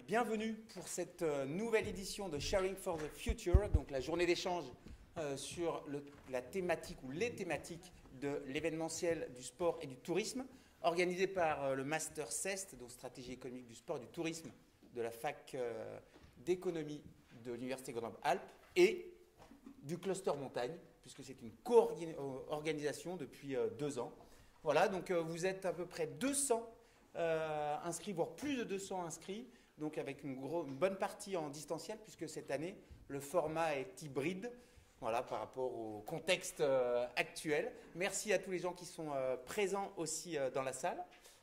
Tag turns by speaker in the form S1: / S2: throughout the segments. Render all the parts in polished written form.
S1: bienvenue pour cette nouvelle édition de Sharing for the Future, donc la journée d'échange sur la thématique ou les thématiques de l'événementiel, du sport et du tourisme, organisée par le Master CEST, donc Stratégie économique du sport et du tourisme de la fac d'économie de l'Université Grenoble-Alpes et du cluster montagne, puisque c'est une co-organisation depuis 2 ans. Voilà, donc vous êtes à peu près 200 inscrits, voire plus de 200 inscrits, donc avec une bonne partie en distanciel, puisque cette année, le format est hybride, voilà, par rapport au contexte actuel. Merci à tous les gens qui sont présents aussi dans la salle.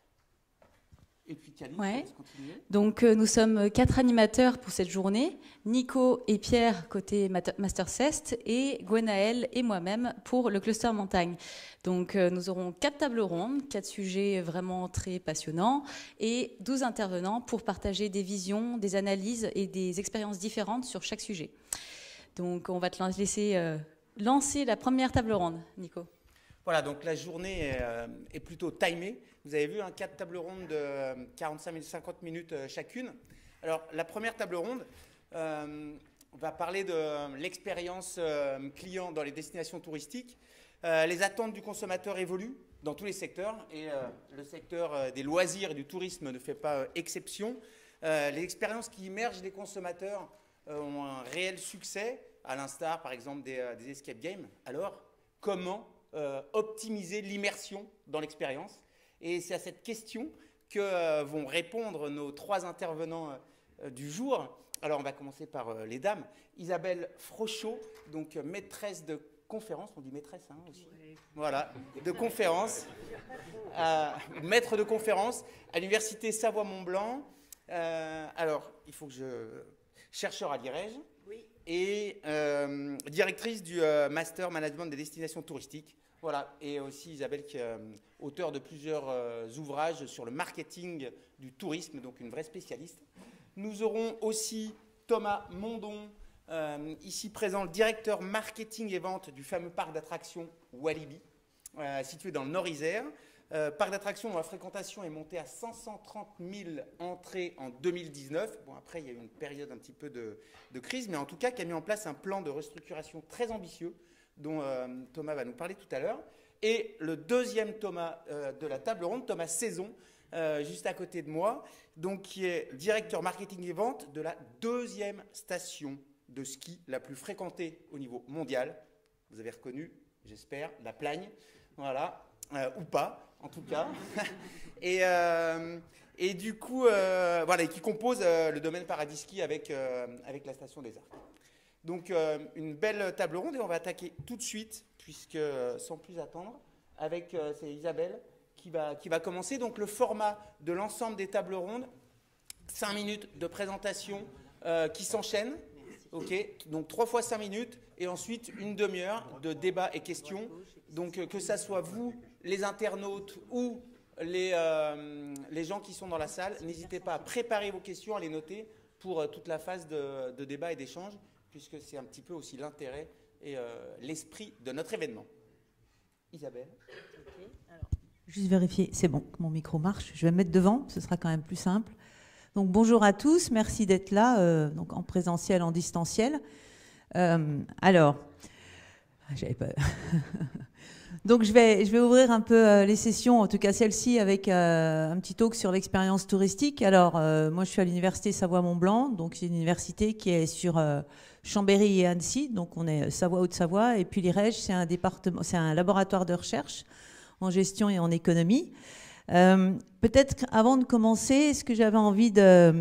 S1: Et puis Cali,
S2: ouais.
S1: Continuer.
S2: Donc nous sommes 4 animateurs pour cette journée, Nico et Pierre côté Master CEST et Gwenaëlle et moi-même pour le cluster montagne. Donc nous aurons 4 tables rondes, 4 sujets vraiment très passionnants et 12 intervenants pour partager des visions, des analyses et des expériences différentes sur chaque sujet. Donc on va te laisser lancer la première table ronde, Nico.
S1: Voilà, donc la journée est plutôt timée. Vous avez vu, 4 tables rondes de 45-50 minutes chacune. Alors, la première table ronde va parler de l'expérience client dans les destinations touristiques. Les attentes du consommateur évoluent dans tous les secteurs et le secteur des loisirs et du tourisme ne fait pas exception. Les expériences qui émergent des consommateurs ont un réel succès, à l'instar, par exemple, des escape games. Alors, comment optimiser l'immersion dans l'expérience? Et c'est à cette question que vont répondre nos 3 intervenants du jour. Alors, on va commencer par les dames. Isabelle Frochot, donc maîtresse de conférence, on dit maîtresse aussi. Oui. Voilà, de conférence, maître de conférence à l'université Savoie-Mont-Blanc. Alors, il faut que chercheur à l'IREJ. Oui. Et directrice du Master Management des destinations touristiques. Voilà, et aussi Isabelle qui est auteure de plusieurs ouvrages sur le marketing du tourisme, donc une vraie spécialiste. Nous aurons aussi Thomas Mondon, ici présent, le directeur marketing et vente du fameux parc d'attractions Walibi, situé dans le Nord-Isère. Parc d'attractions dont la fréquentation est montée à 530 000 entrées en 2019. Bon, après, il y a eu une période un petit peu de crise, mais en tout cas, qui a mis en place un plan de restructuration très ambitieux, dont Thomas va nous parler tout à l'heure. Et le deuxième Thomas de la table ronde, Thomas Saison, juste à côté de moi, donc, qui est directeur marketing et vente de la 2e station de ski la plus fréquentée au niveau mondial. Vous avez reconnu, j'espère, la Plagne, voilà, ou pas, en tout cas. Et du coup, voilà, qui compose le domaine Paradis Ski avec la station des Arcs. Donc, une belle table ronde et on va attaquer tout de suite, puisque sans plus attendre, avec c'est Isabelle qui va commencer. Donc, le format de l'ensemble des tables rondes, 5 minutes de présentation qui s'enchaînent. Ok, donc 3 fois 5 minutes et ensuite une demi-heure de débat et questions. Donc, que ça soit vous, les internautes ou les gens qui sont dans la salle, n'hésitez pas à préparer vos questions, à les noter pour toute la phase de débat et d'échange, puisque c'est un petit peu aussi l'intérêt et l'esprit de notre événement. Isabelle.
S3: Okay, alors, juste vérifier, c'est bon, mon micro marche. Je vais me mettre devant, ce sera quand même plus simple. Donc bonjour à tous, merci d'être là, donc en présentiel, en distanciel. Alors, j'avais pas... Donc je vais ouvrir un peu les sessions, en tout cas celle-ci, avec un petit talk sur l'expérience touristique. Alors moi je suis à l'université Savoie-Mont-Blanc, donc c'est une université qui est sur Chambéry et Annecy, donc on est Savoie-Haute-Savoie, et puis l'IREJ c'est un laboratoire de recherche en gestion et en économie. Peut-être avant de commencer, ce que j'avais envie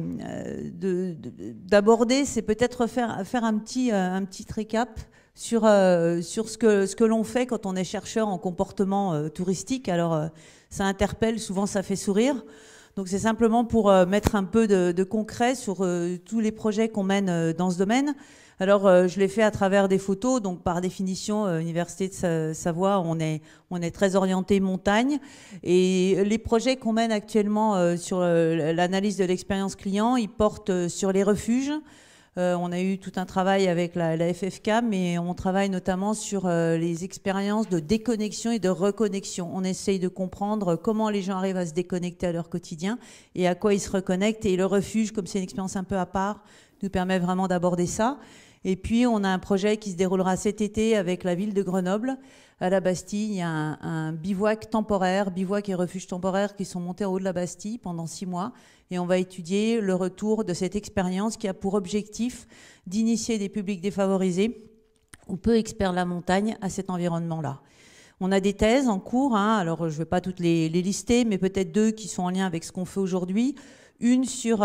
S3: d'aborder, c'est peut-être faire un petit récap sur ce que l'on fait quand on est chercheur en comportement touristique. Alors, ça interpelle, souvent ça fait sourire. Donc, c'est simplement pour mettre un peu de concret sur tous les projets qu'on mène dans ce domaine. Alors, je l'ai fait à travers des photos. Donc, par définition, Université de Savoie, on est très orienté montagne. Et les projets qu'on mène actuellement sur l'analyse de l'expérience client, ils portent sur les refuges, On a eu tout un travail avec la FFK, mais on travaille notamment sur les expériences de déconnexion et de reconnexion. On essaye de comprendre comment les gens arrivent à se déconnecter à leur quotidien et à quoi ils se reconnectent. Et le refuge, comme c'est une expérience un peu à part, nous permet vraiment d'aborder ça. Et puis, on a un projet qui se déroulera cet été avec la ville de Grenoble. À la Bastille, il y a un bivouac temporaire, bivouac et refuge temporaire qui sont montés en haut de la Bastille pendant 6 mois. Et on va étudier le retour de cette expérience qui a pour objectif d'initier des publics défavorisés ou peu experts de la montagne à cet environnement-là. On a des thèses en cours, alors je ne vais pas toutes les lister, mais peut-être 2 qui sont en lien avec ce qu'on fait aujourd'hui. Une sur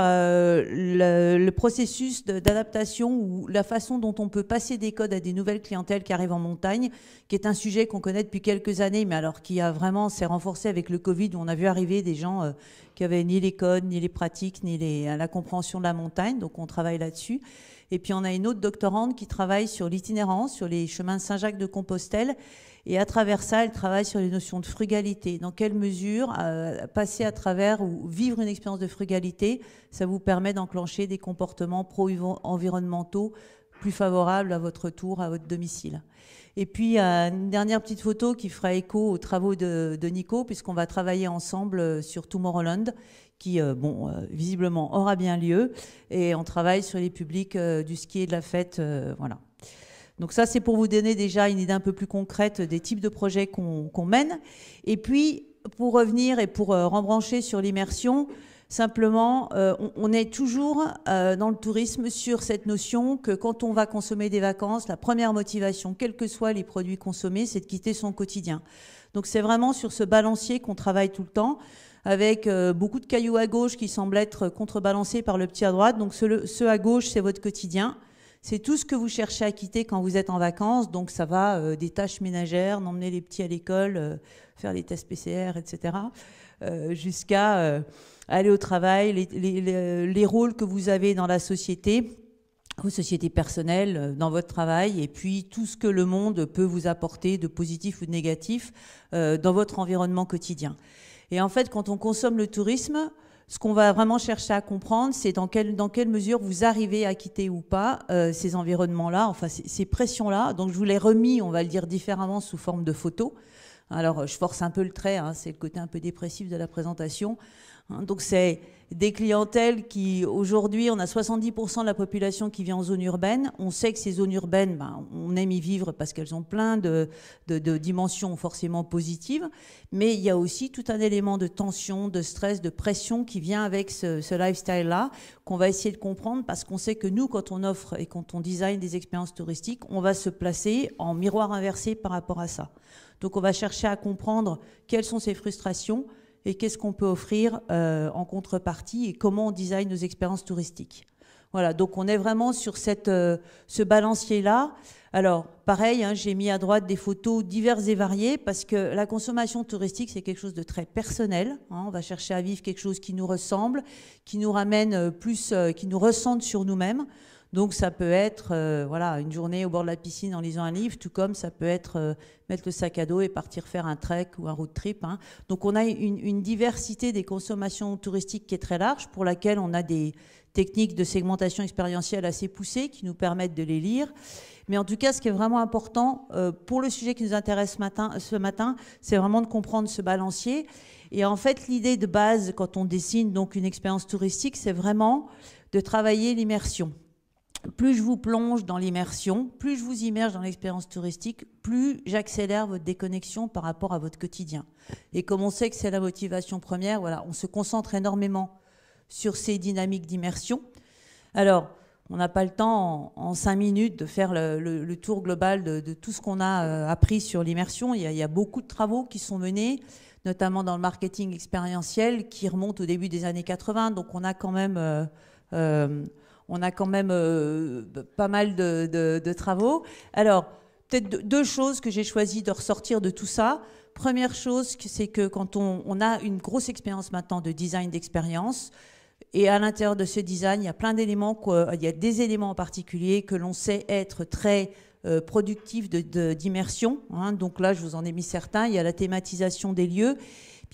S3: le processus d'adaptation ou la façon dont on peut passer des codes à des nouvelles clientèles qui arrivent en montagne, qui est un sujet qu'on connaît depuis quelques années, mais alors qui a vraiment s'est renforcé avec le Covid, où on a vu arriver des gens qui avaient ni les codes, ni les pratiques, ni la compréhension de la montagne. Donc on travaille là-dessus. Et puis on a une autre doctorante qui travaille sur l'itinérance, sur les chemins de Saint-Jacques-de-Compostelle. Et à travers ça, elle travaille sur les notions de frugalité. Dans quelle mesure passer à travers ou vivre une expérience de frugalité, ça vous permet d'enclencher des comportements pro-environnementaux plus favorables à votre retour à votre domicile. Et puis, une dernière petite photo qui fera écho aux travaux de Nico, puisqu'on va travailler ensemble sur Tomorrowland, qui, visiblement, aura bien lieu. Et on travaille sur les publics du ski et de la fête, voilà. Donc ça, c'est pour vous donner déjà une idée un peu plus concrète des types de projets qu'on mène. Et puis, pour revenir et pour rembrancher sur l'immersion, simplement, on est toujours dans le tourisme sur cette notion que quand on va consommer des vacances, la première motivation, quels que soient les produits consommés, c'est de quitter son quotidien. Donc c'est vraiment sur ce balancier qu'on travaille tout le temps, avec beaucoup de cailloux à gauche qui semblent être contrebalancés par le petit à droite. Donc ce à gauche, c'est votre quotidien. C'est tout ce que vous cherchez à quitter quand vous êtes en vacances. Donc, ça va des tâches ménagères, d'emmener les petits à l'école, faire les tests PCR, etc., jusqu'à aller au travail, les rôles que vous avez dans la société, vos sociétés personnelles, dans votre travail, et puis tout ce que le monde peut vous apporter de positif ou de négatif dans votre environnement quotidien. Et en fait, quand on consomme le tourisme, ce qu'on va vraiment chercher à comprendre, c'est dans quelle mesure vous arrivez à quitter ou pas ces environnements-là, enfin ces pressions-là. Donc je vous l'ai remis, on va le dire différemment, sous forme de photos. Alors je force un peu le trait, c'est le côté un peu dépressif de la présentation. Donc c'est des clientèles qui, aujourd'hui, on a 70% de la population qui vit en zone urbaine. On sait que ces zones urbaines, on aime y vivre parce qu'elles ont plein de dimensions forcément positives. Mais il y a aussi tout un élément de tension, de stress, de pression qui vient avec ce lifestyle-là, qu'on va essayer de comprendre parce qu'on sait que nous, quand on offre et quand on design des expériences touristiques, on va se placer en miroir inversé par rapport à ça. Donc on va chercher à comprendre quelles sont ces frustrations, et qu'est-ce qu'on peut offrir en contrepartie et comment on design nos expériences touristiques. Voilà, donc on est vraiment sur ce balancier-là. Alors, pareil, j'ai mis à droite des photos diverses et variées parce que la consommation touristique, c'est quelque chose de très personnel. On va chercher à vivre quelque chose qui nous ressemble, qui nous ramène plus, qui nous ressente sur nous-mêmes. Donc ça peut être une journée au bord de la piscine en lisant un livre, tout comme ça peut être mettre le sac à dos et partir faire un trek ou un road trip. Donc on a une diversité des consommations touristiques qui est très large, pour laquelle on a des techniques de segmentation expérientielle assez poussées qui nous permettent de les lire. Mais en tout cas, ce qui est vraiment important pour le sujet qui nous intéresse ce matin, c'est vraiment de comprendre ce balancier. Et en fait, l'idée de base, quand on dessine donc une expérience touristique, c'est vraiment de travailler l'immersion. Plus je vous plonge dans l'immersion, plus je vous immerge dans l'expérience touristique, plus j'accélère votre déconnexion par rapport à votre quotidien. Et comme on sait que c'est la motivation première, voilà, on se concentre énormément sur ces dynamiques d'immersion. Alors, on n'a pas le temps en 5 minutes de faire le tour global de tout ce qu'on a appris sur l'immersion. Il y a beaucoup de travaux qui sont menés, notamment dans le marketing expérientiel, qui remontent au début des années 80. Donc, on a quand même pas mal de travaux. Alors, peut-être 2 choses que j'ai choisi de ressortir de tout ça. Première chose, c'est que quand on a une grosse expérience maintenant de design d'expérience, et à l'intérieur de ce design, il y a plein d'éléments, il y a des éléments en particulier que l'on sait être très productifs d'immersion. Donc là, je vous en ai mis certains. Il y a la thématisation des lieux. Puis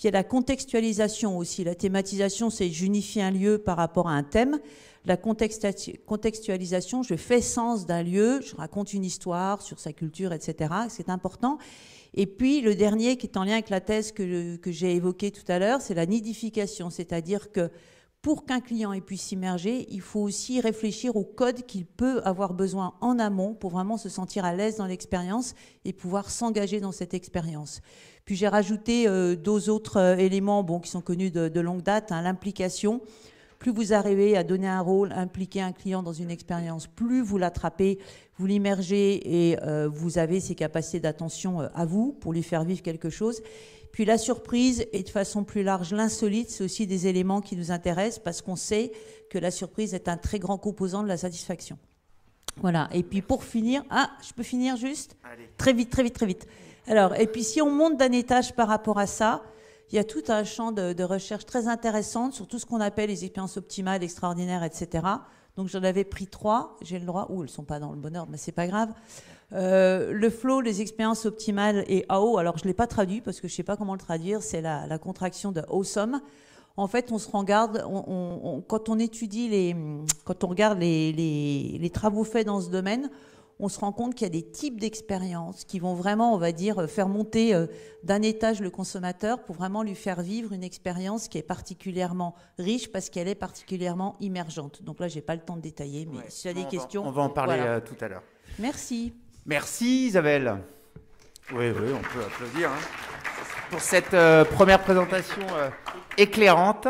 S3: Puis il y a la contextualisation aussi. La thématisation, c'est j'unifie un lieu par rapport à un thème. La contextualisation, je fais sens d'un lieu, je raconte une histoire sur sa culture, etc. C'est important. Et puis le dernier, qui est en lien avec la thèse que j'ai évoquée tout à l'heure, c'est la nidification. C'est-à-dire que pour qu'un client puisse s'immerger, il faut aussi réfléchir au code qu'il peut avoir besoin en amont pour vraiment se sentir à l'aise dans l'expérience et pouvoir s'engager dans cette expérience. Puis j'ai rajouté deux autres éléments qui sont connus de longue date, hein, l'implication. Plus vous arrivez à donner un rôle, impliquer un client dans une expérience, plus vous l'attrapez, vous l'immergez et vous avez ses capacités d'attention à vous pour lui faire vivre quelque chose. Puis la surprise et de façon plus large l'insolite, c'est aussi des éléments qui nous intéressent parce qu'on sait que la surprise est un très grand composant de la satisfaction. Voilà. Et puis pour finir, je peux finir juste ? Allez. Très vite. Alors, et puis si on monte d'un étage par rapport à ça, il y a tout un champ de recherche très intéressante sur tout ce qu'on appelle les expériences optimales, extraordinaires, etc. Donc j'en avais pris 3, j'ai le droit, elles ne sont pas dans le bon ordre, mais c'est pas grave. Le flow, les expériences optimales et AO, alors je ne l'ai pas traduit parce que je ne sais pas comment le traduire, c'est la contraction de awesome. En fait, on se regarde, quand on étudie quand on regarde les travaux faits dans ce domaine, on se rend compte qu'il y a des types d'expériences qui vont vraiment, on va dire, faire monter d'un étage le consommateur pour vraiment lui faire vivre une expérience qui est particulièrement riche parce qu'elle est particulièrement immergente. Donc là, je n'ai pas le temps de détailler, mais si tu as des questions...
S1: On va en parler tout à l'heure.
S3: Merci.
S1: Merci Isabelle. Oui, on peut applaudir pour cette première présentation éclairante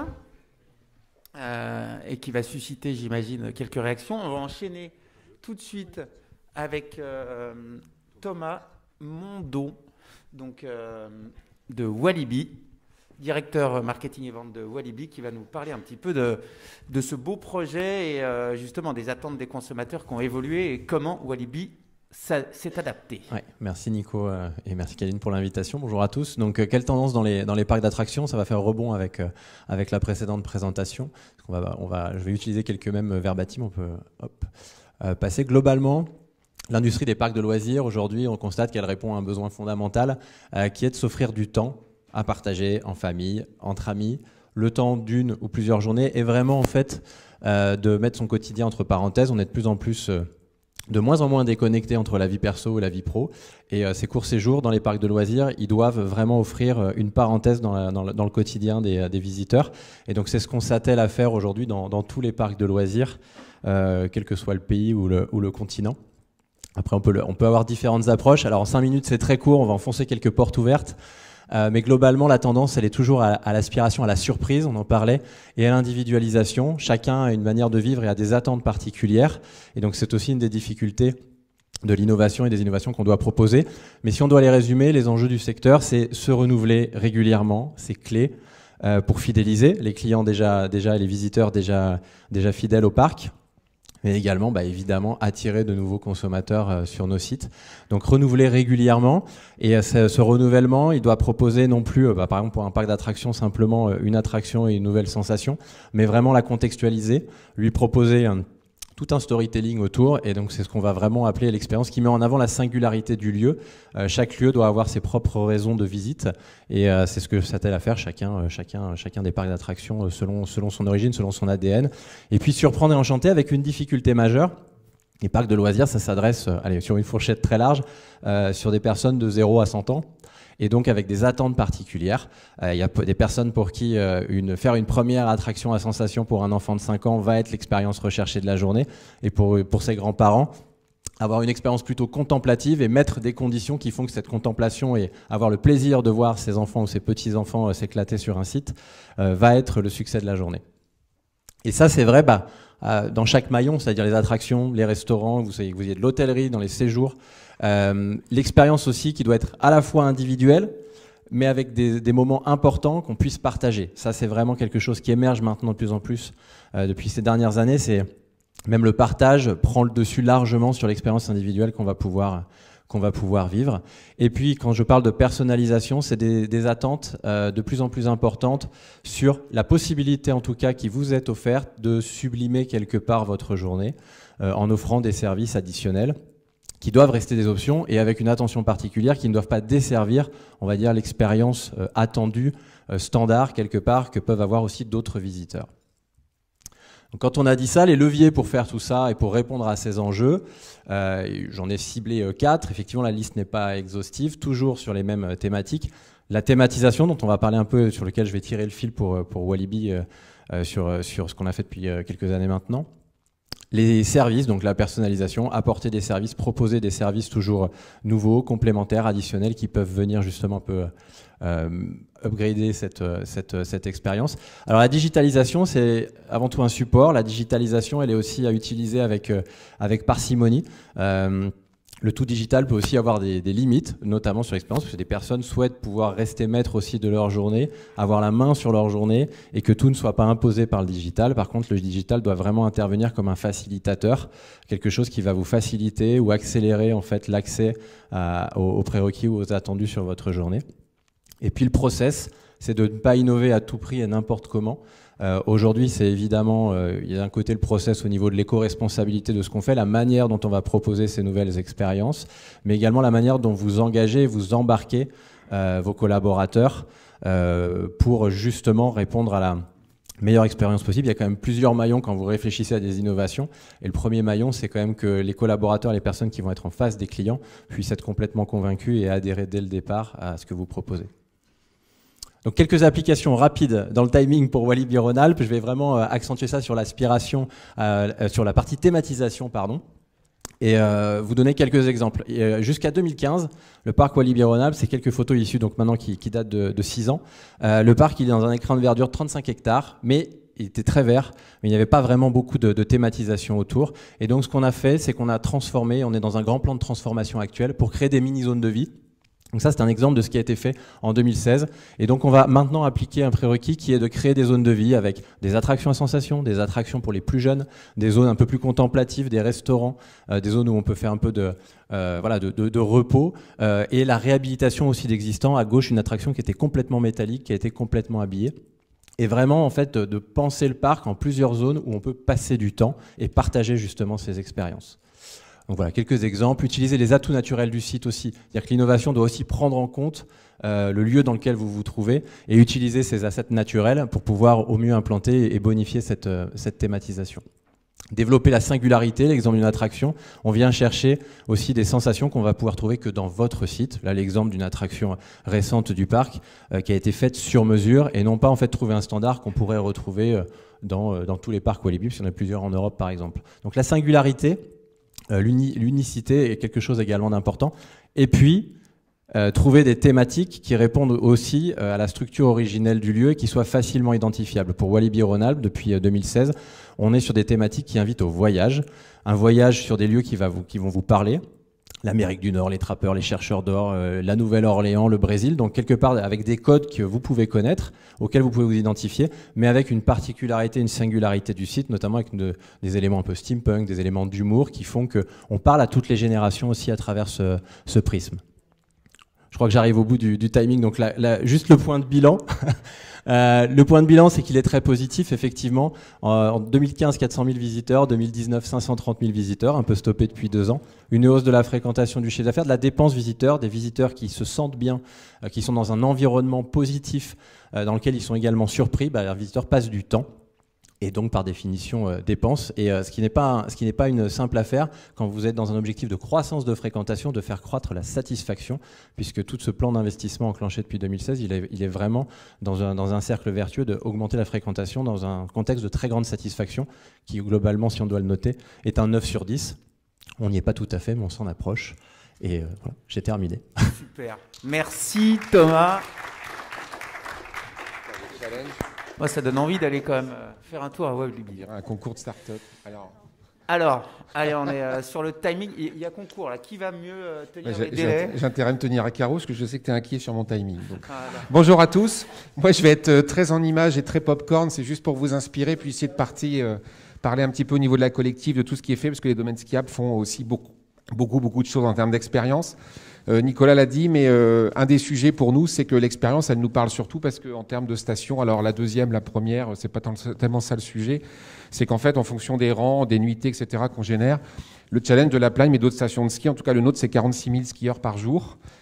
S1: et qui va susciter, j'imagine, quelques réactions. On va enchaîner tout de suite avec Thomas Mondon, donc de Walibi, directeur marketing et vente de Walibi, qui va nous parler un petit peu de ce beau projet et justement des attentes des consommateurs qui ont évolué et comment Walibi s'est adapté.
S4: Ouais, merci Nico et merci Kaline pour l'invitation. Bonjour à tous. Donc, quelle tendance dans les parcs d'attractions ? Ça va faire rebond avec la précédente présentation. Je vais utiliser quelques mêmes verbatim. On peut passer globalement. L'industrie des parcs de loisirs, aujourd'hui, on constate qu'elle répond à un besoin fondamental qui est de s'offrir du temps à partager en famille, entre amis, le temps d'une ou plusieurs journées et vraiment, en fait, de mettre son quotidien entre parenthèses. On est de moins en moins déconnecté entre la vie perso et la vie pro. Et ces courts séjours dans les parcs de loisirs, ils doivent vraiment offrir une parenthèse dans le quotidien des visiteurs. Et donc, c'est ce qu'on s'attelle à faire aujourd'hui dans tous les parcs de loisirs, quel que soit le pays ou le continent. Après, on peut avoir différentes approches. Alors, en 5 minutes, c'est très court. On va enfoncer quelques portes ouvertes. Mais globalement, la tendance, elle est toujours à l'aspiration à la surprise, on en parlait, et à l'individualisation. Chacun a une manière de vivre et a des attentes particulières. Et donc, c'est aussi une des difficultés de l'innovation et des innovations qu'on doit proposer. Mais si on doit les résumer, les enjeux du secteur, c'est se renouveler régulièrement. C'est clé pour fidéliser les clients déjà et les visiteurs déjà fidèles au parc. Mais également, évidemment, attirer de nouveaux consommateurs sur nos sites. Donc, renouveler régulièrement. Et ce renouvellement, il doit proposer non plus, par exemple, pour un parc d'attractions, simplement une attraction et une nouvelle sensation, mais vraiment la contextualiser, lui proposer tout un storytelling autour. Et donc, c'est ce qu'on va vraiment appeler l'expérience qui met en avant la singularité du lieu. Chaque lieu doit avoir ses propres raisons de visite. Et c'est ce que s'attelle à faire chacun des parcs d'attractions selon son origine, selon son ADN. Et puis, surprendre et enchanter avec une difficulté majeure. Les parcs de loisirs, ça s'adresse sur une fourchette très large sur des personnes de 0 à 100 ans. Et donc avec des attentes particulières. Il y a des personnes pour qui faire une première attraction à sensation pour un enfant de 5 ans va être l'expérience recherchée de la journée. Et pour ses grands-parents, avoir une expérience plutôt contemplative et mettre des conditions qui font que cette contemplation et avoir le plaisir de voir ses enfants ou ses petits-enfants s'éclater sur un site va être le succès de la journée. Et ça, c'est vrai dans chaque maillon, c'est-à-dire les attractions, les restaurants, vous savez, vous y êtes de l'hôtellerie, dans les séjours. L'expérience aussi qui doit être à la fois individuelle, mais avec des moments importants qu'on puisse partager. Ça, c'est vraiment quelque chose qui émerge maintenant de plus en plus depuis ces dernières années. C'est même le partage prend le dessus largement sur l'expérience individuelle qu'on va pouvoir vivre. Et puis, quand je parle de personnalisation, c'est des attentes de plus en plus importantes sur la possibilité, en tout cas, qui vous est offerte de sublimer quelque part votre journée en offrant des services additionnels qui doivent rester des options et avec une attention particulière qui ne doivent pas desservir, on va dire, l'expérience attendue standard quelque part que peuvent avoir aussi d'autres visiteurs. Donc, quand on a dit ça, les leviers pour faire tout ça et pour répondre à ces enjeux, j'en ai ciblé 4. Effectivement, la liste n'est pas exhaustive, toujours sur les mêmes thématiques. La thématisation, dont on va parler un peu, sur lequel je vais tirer le fil pour Walibi sur ce qu'on a fait depuis quelques années maintenant. Les services, donc la personnalisation, apporter des services, proposer des services toujours nouveaux, complémentaires, additionnels, qui peuvent venir justement un peu upgrader cette expérience. Alors la digitalisation, c'est avant tout un support. La digitalisation, elle est aussi à utiliser avec parcimonie. Le tout digital peut aussi avoir des limites, notamment sur l'expérience, parce que des personnes souhaitent pouvoir rester maîtres aussi de leur journée, avoir la main sur leur journée, et que tout ne soit pas imposé par le digital. Par contre, le digital doit vraiment intervenir comme un facilitateur, quelque chose qui va vous faciliter ou accélérer en fait l'accès aux prérequis ou aux attendus sur votre journée. Et puis le process, c'est de ne pas innover à tout prix et n'importe comment. Aujourd'hui, c'est évidemment, il y a d'un côté le process au niveau de l'éco-responsabilité de ce qu'on fait, la manière dont on va proposer ces nouvelles expériences, mais également la manière dont vous engagez, vous embarquez vos collaborateurs pour justement répondre à la meilleure expérience possible. Il y a quand même plusieurs maillons quand vous réfléchissez à des innovations. Et le premier maillon, c'est quand même que les collaborateurs, les personnes qui vont être en face des clients, puissent être complètement convaincus et adhérer dès le départ à ce que vous proposez. Donc quelques applications rapides dans le timing pour Walibi Rhône-Alpes. Je vais vraiment accentuer ça sur l'aspiration, sur la partie thématisation, pardon, et vous donner quelques exemples. Jusqu'à 2015, le parc Walibi Rhône-Alpes, c'est quelques photos issues donc maintenant qui datent de 6 ans. Le parc, il est dans un écran de verdure de 35 hectares, mais il était très vert, mais il n'y avait pas vraiment beaucoup de thématisation autour. Et donc ce qu'on a fait, c'est qu'on a transformé, on est dans un grand plan de transformation actuel pour créer des mini-zones de vie. Donc ça, c'est un exemple de ce qui a été fait en 2016. Et donc, on va maintenant appliquer un prérequis qui est de créer des zones de vie avec des attractions à sensations, des attractions pour les plus jeunes, des zones un peu plus contemplatives, des restaurants, des zones où on peut faire un peu de repos, et la réhabilitation aussi d'existants. À gauche, une attraction qui était complètement métallique, qui a été complètement habillée. Et vraiment, en fait, de penser le parc en plusieurs zones où on peut passer du temps et partager justement ces expériences. Donc voilà, quelques exemples. Utiliser les atouts naturels du site aussi. C'est-à-dire que l'innovation doit aussi prendre en compte le lieu dans lequel vous vous trouvez et utiliser ces assets naturels pour pouvoir au mieux implanter et bonifier cette thématisation. Développer la singularité, l'exemple d'une attraction. On vient chercher aussi des sensations qu'on va pouvoir trouver que dans votre site. Là, l'exemple d'une attraction récente du parc qui a été faite sur mesure et non pas en fait trouver un standard qu'on pourrait retrouver dans tous les parcs Walibi, parce qu'il y en a plusieurs en Europe par exemple. Donc la singularité, l'unicité est quelque chose également d'important. Et puis, trouver des thématiques qui répondent aussi à la structure originelle du lieu et qui soient facilement identifiables. Pour Walibi Rhône-Alpes, depuis 2016, on est sur des thématiques qui invitent au voyage. Un voyage sur des lieux qui vont vous parler. L'Amérique du Nord, les trappeurs, les chercheurs d'or, la Nouvelle-Orléans, le Brésil. Donc quelque part avec des codes que vous pouvez connaître, auxquels vous pouvez vous identifier, mais avec une particularité, une singularité du site, notamment avec des éléments un peu steampunk, des éléments d'humour qui font qu'on parle à toutes les générations aussi à travers ce prisme. Je crois que j'arrive au bout du timing, donc juste le point de bilan. Le point de bilan, c'est qu'il est très positif, effectivement. En 2015, 400 000 visiteurs, 2019, 530 000 visiteurs, un peu stoppé depuis 2 ans. Une hausse de la fréquentation du chiffre d'affaires, de la dépense visiteur, des visiteurs qui se sentent bien, qui sont dans un environnement positif, dans lequel ils sont également surpris. Les visiteurs passent du temps. Et donc, par définition, dépenses. Et ce qui n'est pas une simple affaire, quand vous êtes dans un objectif de croissance de fréquentation, de faire croître la satisfaction, puisque tout ce plan d'investissement enclenché depuis 2016, il est vraiment dans un cercle vertueux d'augmenter la fréquentation dans un contexte de très grande satisfaction, qui globalement, si on doit le noter, est un 9 sur 10. On n'y est pas tout à fait, mais on s'en approche. Et voilà, j'ai terminé.
S1: Super. Merci Thomas. Moi, ça donne envie d'aller quand même faire un tour à Walibi.
S5: Un concours de start-up.
S1: Alors, allez, on est sur le timing. Il y a concours là. Qui va mieux tenir les délais ?
S5: J'ai intérêt à me tenir à carreau parce que je sais que tu es inquiet sur mon timing. Donc. Bonjour à tous. Moi, je vais être très en images et très popcorn. C'est juste pour vous inspirer, puis essayer de parler un petit peu au niveau de la collective, de tout ce qui est fait, parce que les domaines skiables font aussi beaucoup de choses en termes d'expérience. Nicolas l'a dit, mais un des sujets pour nous, c'est que l'expérience, elle nous parle surtout parce qu'en termes de stations, alors la deuxième, la première, c'est pas tellement ça le sujet, c'est qu'en fait, en fonction des rangs, des nuitées, etc., qu'on génère, le challenge de la Plagne, mais d'autres stations de ski, en tout cas le nôtre, c'est 46 000 skieurs par jour.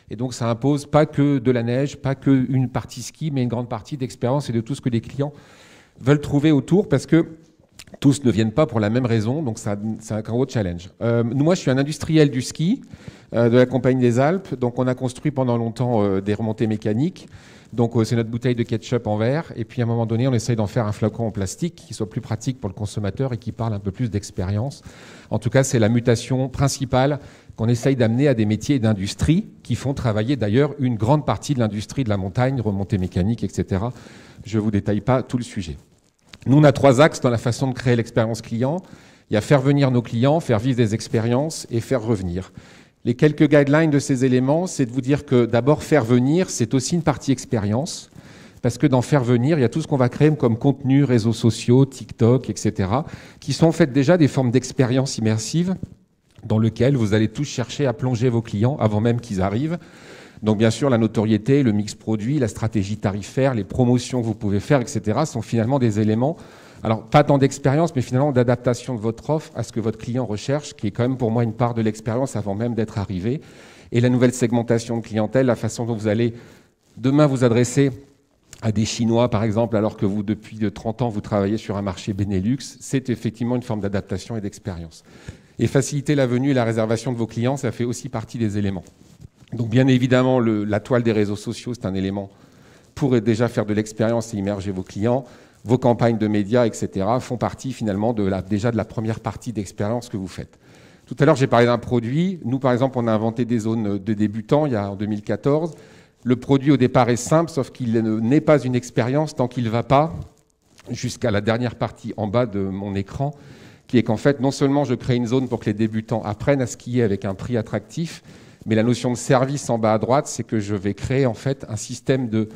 S5: Et donc, ça impose pas que de la neige, pas qu'une partie ski, mais une grande partie d'expérience et de tout ce que les clients veulent trouver autour, parce que tous ne viennent pas pour la même raison, donc c'est un gros challenge. Moi, je suis un industriel du ski, de la Compagnie des Alpes, donc on a construit pendant longtemps des remontées mécaniques. Donc c'est notre bouteille de ketchup en verre, et puis à un moment donné, on essaye d'en faire un flacon en plastique qui soit plus pratique pour le consommateur et qui parle un peu plus d'expérience. En tout cas, c'est la mutation principale qu'on essaye d'amener à des métiers d'industrie qui font travailler d'ailleurs une grande partie de l'industrie de la montagne, remontée mécanique, etc. Je ne vous détaille pas tout le sujet. Nous, on a 3 axes dans la façon de créer l'expérience client. Il y a faire venir nos clients, faire vivre des expériences et faire revenir. Les quelques guidelines de ces éléments, c'est de vous dire que d'abord, faire venir, c'est aussi une partie expérience, parce que dans faire venir, il y a tout ce qu'on va créer comme contenu, réseaux sociaux, TikTok, etc., qui sont en fait déjà des formes d'expérience immersive dans lesquelles vous allez tous chercher à plonger vos clients avant même qu'ils arrivent. Donc bien sûr, la notoriété, le mix produit, la stratégie tarifaire, les promotions que vous pouvez faire, etc., sont finalement des éléments, alors pas tant d'expérience, mais finalement d'adaptation de votre offre à ce que votre client recherche, qui est quand même pour moi une part de l'expérience avant même d'être arrivé. Et la nouvelle segmentation de clientèle, la façon dont vous allez demain vous adresser à des Chinois, par exemple, alors que vous, depuis 30 ans, vous travaillez sur un marché Benelux, c'est effectivement une forme d'adaptation et d'expérience. Et faciliter la venue et la réservation de vos clients, ça fait aussi partie des éléments. Donc bien évidemment, la toile des réseaux sociaux, c'est un élément pour déjà faire de l'expérience et immerger vos clients. Vos campagnes de médias, etc., font partie finalement déjà de la première partie d'expérience que vous faites. Tout à l'heure, j'ai parlé d'un produit. Nous, par exemple, on a inventé des zones de débutants en 2014. Le produit, au départ, est simple, sauf qu'il n'est pas une expérience tant qu'il ne va pas jusqu'à la dernière partie en bas de mon écran, qui est qu'en fait, non seulement je crée une zone pour que les débutants apprennent à skier avec un prix attractif, mais la notion de service en bas à droite, c'est que je vais créer en fait un système de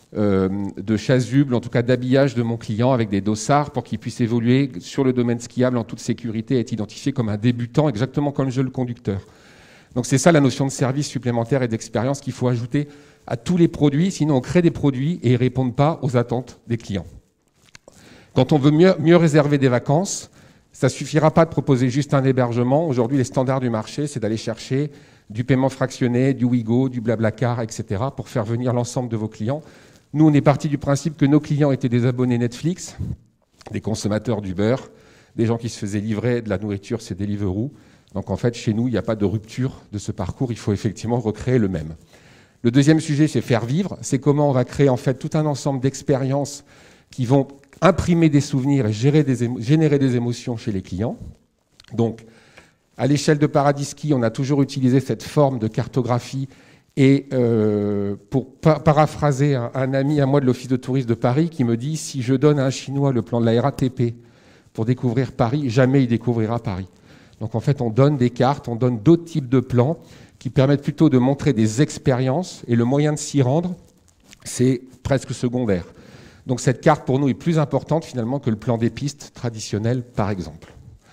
S5: chasuble, en tout cas d'habillage de mon client avec des dossards pour qu'il puisse évoluer sur le domaine skiable en toute sécurité et être identifié comme un débutant, exactement comme le conducteur. Donc c'est ça la notion de service supplémentaire et d'expérience qu'il faut ajouter à tous les produits, sinon on crée des produits et ils ne répondent pas aux attentes des clients. Quand on veut mieux réserver des vacances, ça ne suffira pas de proposer juste un hébergement. Aujourd'hui, les standards du marché, c'est d'aller chercher du paiement fractionné, du Ouigo, du Blablacar, etc. pour faire venir l'ensemble de vos clients. Nous, on est parti du principe que nos clients étaient des abonnés Netflix, des consommateurs d'Uber, des gens qui se faisaient livrer de la nourriture, c'est Deliveroo. Donc en fait, chez nous, il n'y a pas de rupture de ce parcours, il faut effectivement recréer le même. Le deuxième sujet, c'est faire vivre, c'est comment on va créer en fait tout un ensemble d'expériences qui vont imprimer des souvenirs et générer des émotions chez les clients. Donc, à l'échelle de Paradis Ski, on a toujours utilisé cette forme de cartographie. Et pour paraphraser un ami à moi de l'Office de tourisme de Paris qui me dit « Si je donne à un Chinois le plan de la RATP pour découvrir Paris, jamais il découvrira Paris ». Donc en fait, on donne des cartes, on donne d'autres types de plans qui permettent plutôt de montrer des expériences et le moyen de s'y rendre, c'est presque secondaire. Donc cette carte pour nous est plus importante finalement que le plan des pistes traditionnel par exemple.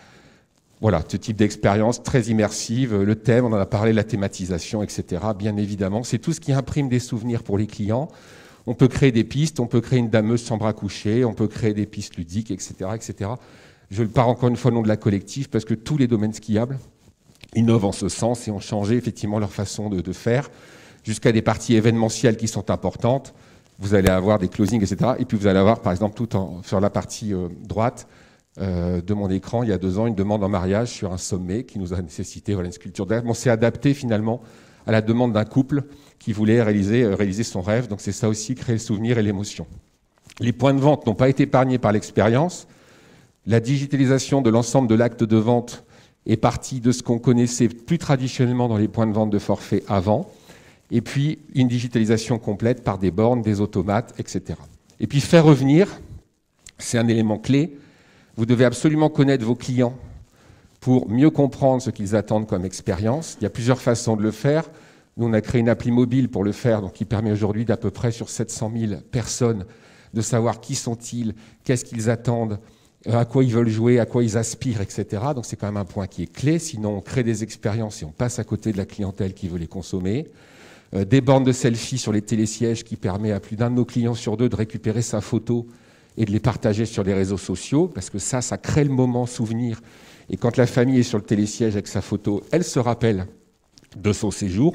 S5: Voilà, ce type d'expérience très immersive, le thème, on en a parlé, la thématisation, etc. Bien évidemment, c'est tout ce qui imprime des souvenirs pour les clients. On peut créer des pistes, on peut créer une dameuse sans bras couchés, on peut créer des pistes ludiques, etc., etc. Je le pars encore une fois au nom de la collective parce que tous les domaines skiables innovent en ce sens et ont changé effectivement leur façon de faire, jusqu'à des parties événementielles qui sont importantes. Vous allez avoir des closings, etc. Et puis vous allez avoir, par exemple, sur la partie droite, de mon écran, il y a 2 ans, une demande en mariage sur un sommet qui nous a nécessité une sculpture d'art. On s'est adapté finalement à la demande d'un couple qui voulait réaliser son rêve. Donc c'est ça aussi, créer le souvenir et l'émotion. Les points de vente n'ont pas été épargnés par l'expérience. La digitalisation de l'ensemble de l'acte de vente est partie de ce qu'on connaissait plus traditionnellement dans les points de vente de forfait avant. Et puis une digitalisation complète par des bornes, des automates, etc. Et puis faire revenir, c'est un élément clé. Vous devez absolument connaître vos clients pour mieux comprendre ce qu'ils attendent comme expérience. Il y a plusieurs façons de le faire. Nous, on a créé une appli mobile pour le faire, donc qui permet aujourd'hui d'à peu près sur 700 000 personnes de savoir qui sont-ils, qu'est-ce qu'ils attendent, à quoi ils veulent jouer, à quoi ils aspirent, etc. Donc c'est quand même un point qui est clé. Sinon, on crée des expériences et on passe à côté de la clientèle qui veut les consommer. Des bornes de selfie sur les télésièges qui permet à plus d'un de nos clients sur 2 de récupérer sa photo et de les partager sur les réseaux sociaux, parce que ça crée le moment souvenir. Et quand la famille est sur le télésiège avec sa photo, elle se rappelle de son séjour.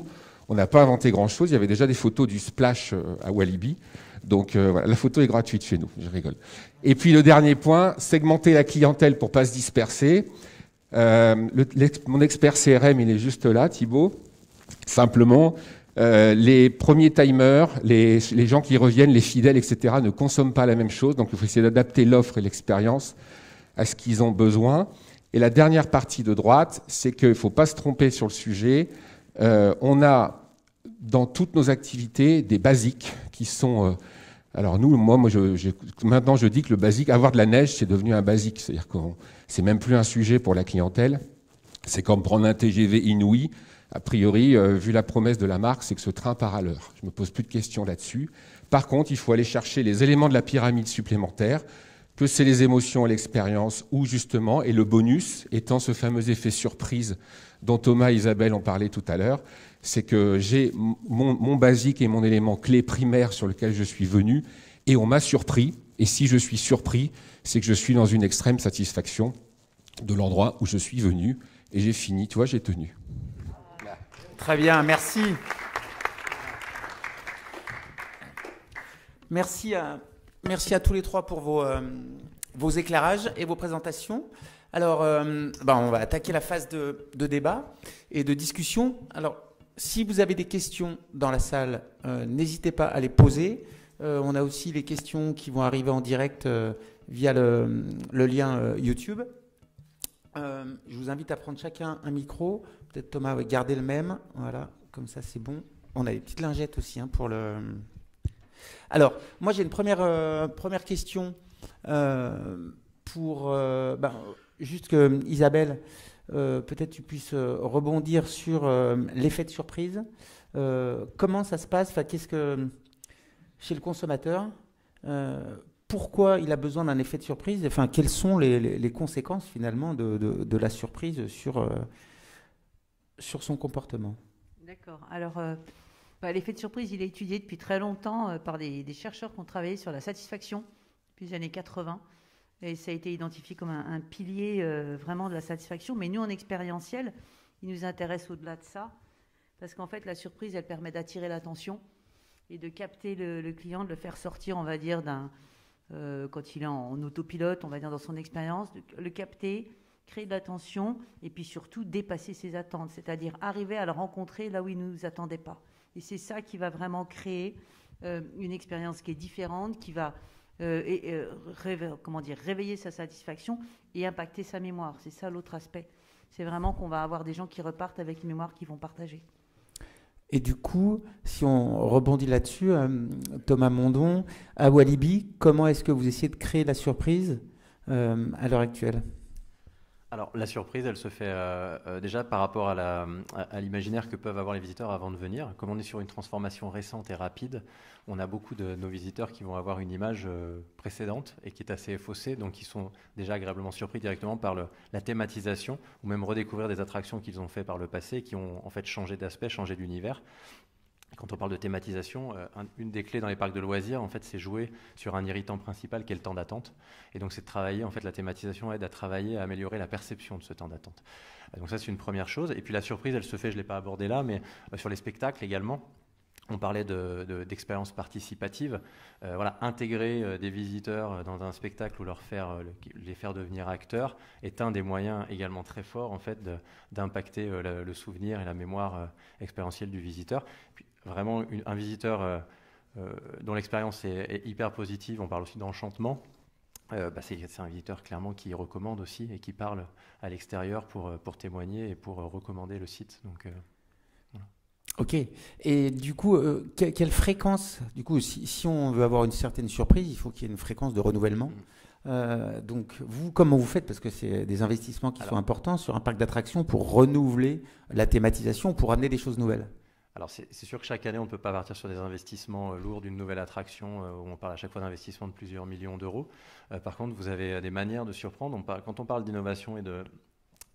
S5: On n'a pas inventé grand-chose. Il y avait déjà des photos du splash à Walibi. Donc voilà, la photo est gratuite chez nous. Je rigole. Et puis le dernier point, segmenter la clientèle pour ne pas se disperser. Mon expert CRM, il est juste là, Thibaut. Simplement, les premiers timers, les gens qui reviennent, les fidèles, etc., ne consomment pas la même chose. Donc il faut essayer d'adapter l'offre et l'expérience à ce qu'ils ont besoin. Et la dernière partie de droite, c'est qu'il ne faut pas se tromper sur le sujet. On a dans toutes nos activités des basiques qui sont... alors nous, maintenant je dis que le basique, avoir de la neige, c'est devenu un basique. C'est-à-dire que c'est même plus un sujet pour la clientèle. C'est comme prendre un TGV Inouï. A priori, vu la promesse de la marque, c'est que ce train part à l'heure. Je ne me pose plus de questions là-dessus. Par contre, il faut aller chercher les éléments de la pyramide supplémentaires, que c'est les émotions et l'expérience, ou justement, et le bonus étant ce fameux effet surprise dont Thomas et Isabelle ont parlé tout à l'heure, c'est que j'ai mon basique et mon élément clé primaire sur lequel je suis venu, et on m'a surpris. Et si je suis surpris, c'est que je suis dans une extrême satisfaction de l'endroit où je suis venu, et j'ai fini, tu vois, j'ai tenu.
S1: Très bien, merci. Merci à tous les trois pour vos éclairages et vos présentations. Alors, on va attaquer la phase de débat et de discussion. Alors, si vous avez des questions dans la salle, n'hésitez pas à les poser. On a aussi les questions qui vont arriver en direct via le lien YouTube. Je vous invite à prendre chacun un micro. Peut-être Thomas va garder le même. Voilà, comme ça c'est bon. On a des petites lingettes aussi pour le... Alors, moi j'ai une première question pour... juste que Isabelle, peut-être tu puisses rebondir sur l'effet de surprise. Comment ça se passe? Qu'est-ce que... Chez le consommateur, pourquoi il a besoin d'un effet de surprise? Enfin, quelles sont les conséquences finalement de la surprise sur son comportement?
S3: D'accord. Alors, l'effet de surprise, il est étudié depuis très longtemps par des chercheurs qui ont travaillé sur la satisfaction depuis les années 80. Et ça a été identifié comme un pilier vraiment de la satisfaction. Mais nous, en expérientiel, il nous intéresse au-delà de ça. Parce qu'en fait, la surprise, elle permet d'attirer l'attention et de capter le client, de le faire sortir, on va dire, quand il est en autopilote, on va dire, dans son expérience, de le capter, créer de l'attention et puis surtout dépasser ses attentes, c'est-à-dire arriver à le rencontrer là où il ne nous attendait pas. Et c'est ça qui va vraiment créer une expérience qui est différente, qui va réveiller sa satisfaction et impacter sa mémoire. C'est ça l'autre aspect. C'est vraiment qu'on va avoir des gens qui repartent avec une mémoire qu'ils vont partager.
S1: Et du coup, si on rebondit là-dessus, Thomas Mondon, à Walibi, comment est-ce que vous essayez de créer la surprise à l'heure actuelle?
S4: Alors la surprise, elle se fait déjà par rapport à l'imaginaire que peuvent avoir les visiteurs avant de venir. Comme on est sur une transformation récente et rapide, on a beaucoup de nos visiteurs qui vont avoir une image précédente et qui est assez faussée, donc ils sont déjà agréablement surpris directement par la thématisation ou même redécouvrir des attractions qu'ils ont fait par le passé et qui ont en fait changé d'aspect, changé d'univers. Quand on parle de thématisation, une des clés dans les parcs de loisirs, en fait, c'est jouer sur un irritant principal qui est le temps d'attente. Et donc, c'est de travailler, en fait, la thématisation aide à travailler, à améliorer la perception de ce temps d'attente. Donc ça, c'est une première chose. Et puis la surprise, elle se fait, je ne l'ai pas abordé là, mais sur les spectacles également. On parlait d'expérience participative. Intégrer des visiteurs dans un spectacle ou les faire devenir acteurs est un des moyens également très forts, en fait, d'impacter le souvenir et la mémoire expérientielle du visiteur. Puis, vraiment, un visiteur dont l'expérience est hyper positive, on parle aussi d'enchantement, c'est un visiteur clairement qui recommande aussi et qui parle à l'extérieur pour témoigner et pour recommander le site. Donc, voilà.
S1: Ok. Et du coup, quelle fréquence? Du coup, si on veut avoir une certaine surprise, il faut qu'il y ait une fréquence de renouvellement. Donc, vous, comment vous faites? Parce que c'est des investissements qui sont importants sur un parc d'attractions pour renouveler la thématisation, pour amener des choses nouvelles.
S4: Alors c'est sûr que chaque année, on ne peut pas partir sur des investissements lourds d'une nouvelle attraction où on parle à chaque fois d'investissements de plusieurs millions d'euros. Par contre, vous avez des manières de surprendre. Quand on parle d'innovation et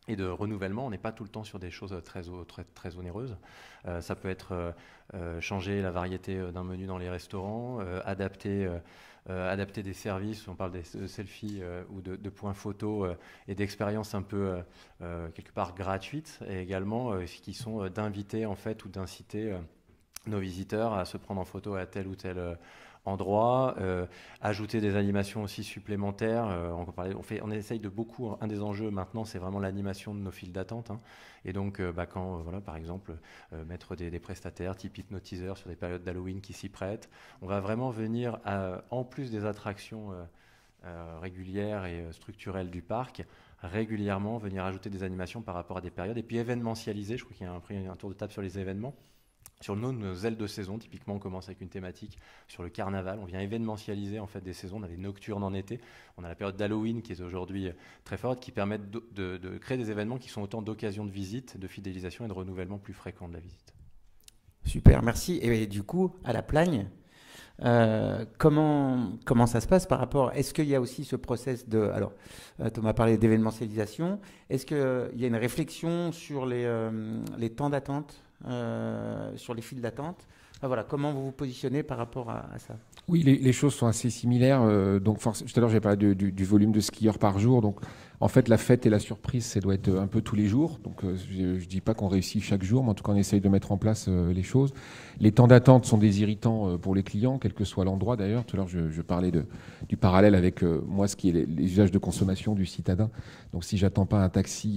S4: et de renouvellement. On n'est pas tout le temps sur des choses très onéreuses. Ça peut être changer la variété d'un menu dans les restaurants, adapter des services, on parle de selfies ou de points photo et d'expériences un peu quelque part gratuites, et également qui sont d'inviter en fait ou d'inciter nos visiteurs à se prendre en photo à tel ou tel endroit, ajouter des animations aussi supplémentaires. On essaye de beaucoup. Un des enjeux maintenant, c'est vraiment l'animation de nos files d'attente. Et donc, par exemple, mettre des prestataires type hypnotiseurs sur des périodes d'Halloween qui s'y prêtent. On va vraiment venir, en plus des attractions régulières et structurelles du parc, régulièrement venir ajouter des animations par rapport à des périodes. Et puis événementialiser. Je crois qu'il y a un tour de table sur les événements. Sur nos ailes de saison, typiquement, on commence avec une thématique sur le carnaval. On vient événementialiser en fait des saisons. On a des nocturnes en été. On a la période d'Halloween qui est aujourd'hui très forte, qui permettent de créer des événements qui sont autant d'occasions de visite, de fidélisation et de renouvellement plus fréquent de la visite.
S1: Super, merci. Et du coup, à la Plagne, comment ça se passe par rapport... Est-ce qu'il y a aussi ce process de... Alors, Thomas parlait d'événementialisation. Est-ce qu'il y a une réflexion sur les temps d'attente, sur les files d'attente? Voilà, comment vous vous positionnez par rapport à ça?
S5: Oui, les choses sont assez similaires. Donc, tout à l'heure, j'ai parlé du volume de skieurs par jour. Donc, en fait, la fête et la surprise, ça doit être un peu tous les jours. Donc, je ne dis pas qu'on réussit chaque jour, mais en tout cas, on essaye de mettre en place les choses. Les temps d'attente sont des irritants pour les clients, quel que soit l'endroit d'ailleurs. Tout à l'heure, je parlais du parallèle avec moi, ce qui est les usages de consommation du citadin. Donc, si j'attends pas un taxi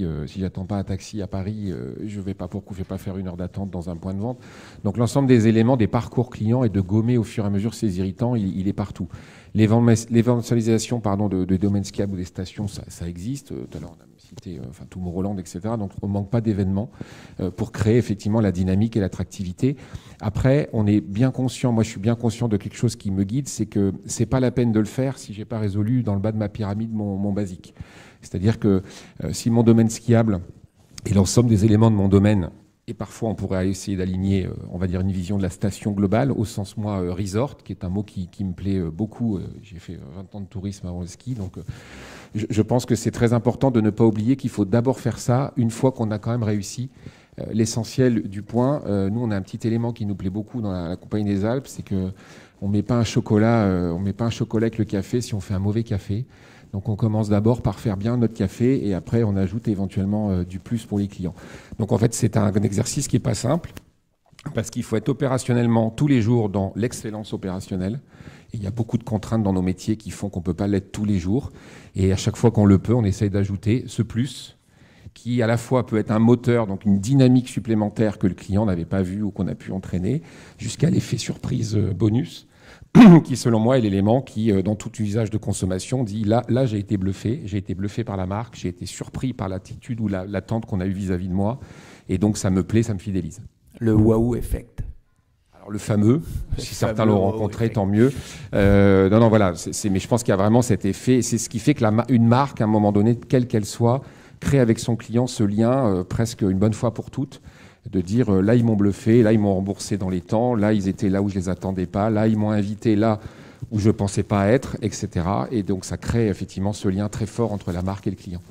S5: à Paris, je vais pas faire 1 heure d'attente dans un point de vente. Donc, l'ensemble des éléments, des parcours clients et de gommer au fur et à mesure ces irritants, il est partout. L'événementialisation de domaines skiables ou des stations, ça existe. Tout à l'heure, on a cité Tomorrowland, etc. Donc, on ne manque pas d'événements pour créer effectivement la dynamique et l'attractivité. Après, on est bien conscient, moi je suis bien conscient de quelque chose qui me guide, c'est que ce n'est pas la peine de le faire si je n'ai pas résolu dans le bas de ma pyramide mon basique. C'est-à-dire que si mon domaine skiable et l'ensemble des éléments de mon domaine, et parfois, on pourrait essayer d'aligner, on va dire, une vision de la station globale, au sens, moi, resort, qui est un mot qui me plaît beaucoup. J'ai fait 20 ans de tourisme avant le ski, donc je pense que c'est très important de ne pas oublier qu'il faut d'abord faire ça une fois qu'on a quand même réussi l'essentiel du point. Nous, on a un petit élément qui nous plaît beaucoup dans la Compagnie des Alpes, c'est qu'on ne met pas un chocolat avec le café si on fait un mauvais café. Donc on commence d'abord par faire bien notre café et après on ajoute éventuellement du plus pour les clients. Donc en fait c'est un exercice qui n'est pas simple parce qu'il faut être opérationnellement tous les jours dans l'excellence opérationnelle. Et il y a beaucoup de contraintes dans nos métiers qui font qu'on ne peut pas l'être tous les jours. Et à chaque fois qu'on le peut, on essaye d'ajouter ce plus qui à la fois peut être un moteur, donc une dynamique supplémentaire que le client n'avait pas vue ou qu'on a pu entraîner, jusqu'à l'effet surprise bonus, qui selon moi est l'élément qui, dans tout usage de consommation, dit là j'ai été bluffé par la marque, j'ai été surpris par l'attitude ou l'attente qu'on a eue vis-à-vis de moi, et donc ça me plaît, ça me fidélise.
S1: Le wow effect.
S5: Alors le fameux, si certains l'ont rencontré, tant mieux. Voilà, mais je pense qu'il y a vraiment cet effet, c'est ce qui fait que une marque, à un moment donné, quelle qu'elle soit, crée avec son client ce lien presque une bonne fois pour toutes, de dire là ils m'ont bluffé, là ils m'ont remboursé dans les temps, là ils étaient là où je les attendais pas, là ils m'ont invité là où je pensais pas être, etc. Et donc ça crée effectivement ce lien très fort entre la marque et le client.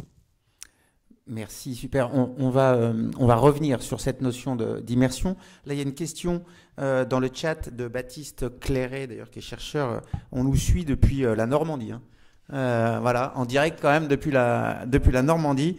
S1: Merci, super. On va revenir sur cette notion d'immersion. Là il y a une question dans le chat de Baptiste Clairet, d'ailleurs qui est chercheur. On nous suit depuis la Normandie. Voilà, en direct quand même depuis la Normandie.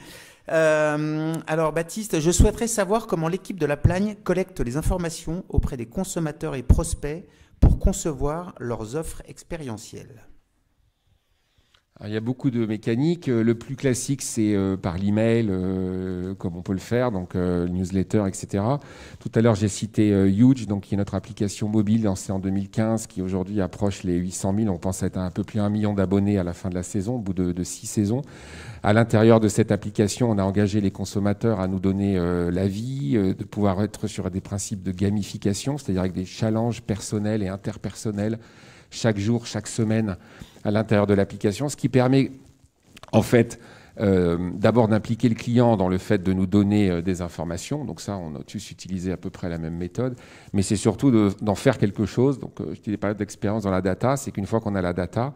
S1: Alors Baptiste, je souhaiterais savoir comment l'équipe de La Plagne collecte les informations auprès des consommateurs et prospects pour concevoir leurs offres expérientielles.
S5: Alors, il y a beaucoup de mécaniques. Le plus classique, c'est par l'email, comme on peut le faire, donc newsletter, etc. Tout à l'heure, j'ai cité Huge, donc, qui est notre application mobile lancée en 2015, qui aujourd'hui approche les 800 000. On pense être à un peu plus d'1 million d'abonnés à la fin de la saison, au bout de 6 saisons. À l'intérieur de cette application, on a engagé les consommateurs à nous donner l'avis, de pouvoir être sur des principes de gamification, c'est-à-dire avec des challenges personnels et interpersonnels chaque jour, chaque semaine, à l'intérieur de l'application, ce qui permet en fait d'abord d'impliquer le client dans le fait de nous donner des informations. Donc ça, on a tous utilisé à peu près la même méthode, mais c'est surtout d'en faire quelque chose. Donc je dis des périodes d'expérience dans la data, c'est qu'une fois qu'on a la data,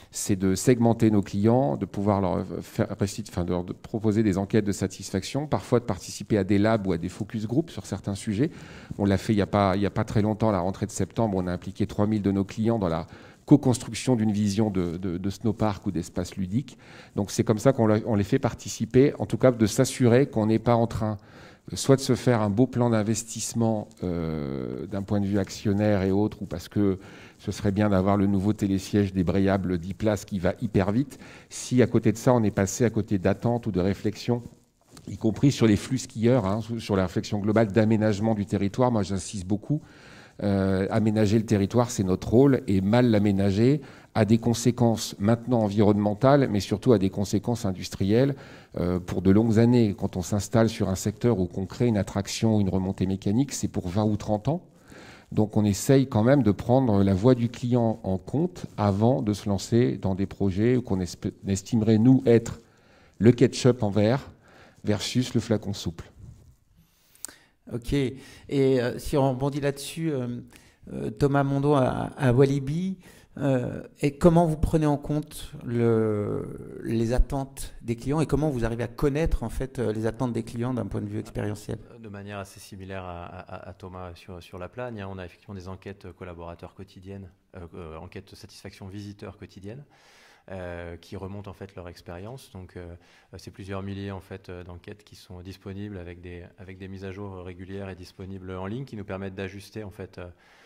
S5: c'est de segmenter nos clients, de pouvoir leur de proposer des enquêtes de satisfaction, parfois de participer à des labs ou à des focus group sur certains sujets. On l'a fait il y a pas très longtemps, à la rentrée de septembre, on a impliqué 3000 de nos clients dans la co-construction d'une vision de snowpark ou d'espace ludique. Donc c'est comme ça qu'on les fait participer, en tout cas de s'assurer qu'on n'est pas en train soit de se faire un beau plan d'investissement d'un point de vue actionnaire et autres, ou parce que ce serait bien d'avoir le nouveau télésiège débrayable 10 places qui va hyper vite, si à côté de ça on est passé à côté d'attente ou de réflexion, y compris sur les flux skieurs, hein, sur la réflexion globale d'aménagement du territoire. Moi j'insiste beaucoup, aménager le territoire c'est notre rôle, et mal l'aménager a des conséquences maintenant environnementales, mais surtout a des conséquences industrielles pour de longues années. Quand on s'installe sur un secteur ou qu'on crée une attraction ou une remontée mécanique, c'est pour 20 ou 30 ans. Donc on essaye quand même de prendre la voix du client en compte avant de se lancer dans des projets qu'on estimerait, nous, être le ketchup en verre versus le flacon souple.
S1: Ok. Et si on rebondit là-dessus, Thomas Mondon à Walibi, et comment vous prenez en compte les attentes des clients et comment vous arrivez à connaître en fait les attentes des clients d'un point de vue expérientiel?
S4: De manière assez similaire à Thomas sur la Plagne, on a effectivement des enquêtes collaborateurs quotidiennes, enquêtes de satisfaction visiteurs quotidiennes, qui remontent en fait leur expérience. Donc c'est plusieurs milliers en fait d'enquêtes qui sont disponibles avec des mises à jour régulières et disponibles en ligne, qui nous permettent d'ajuster en fait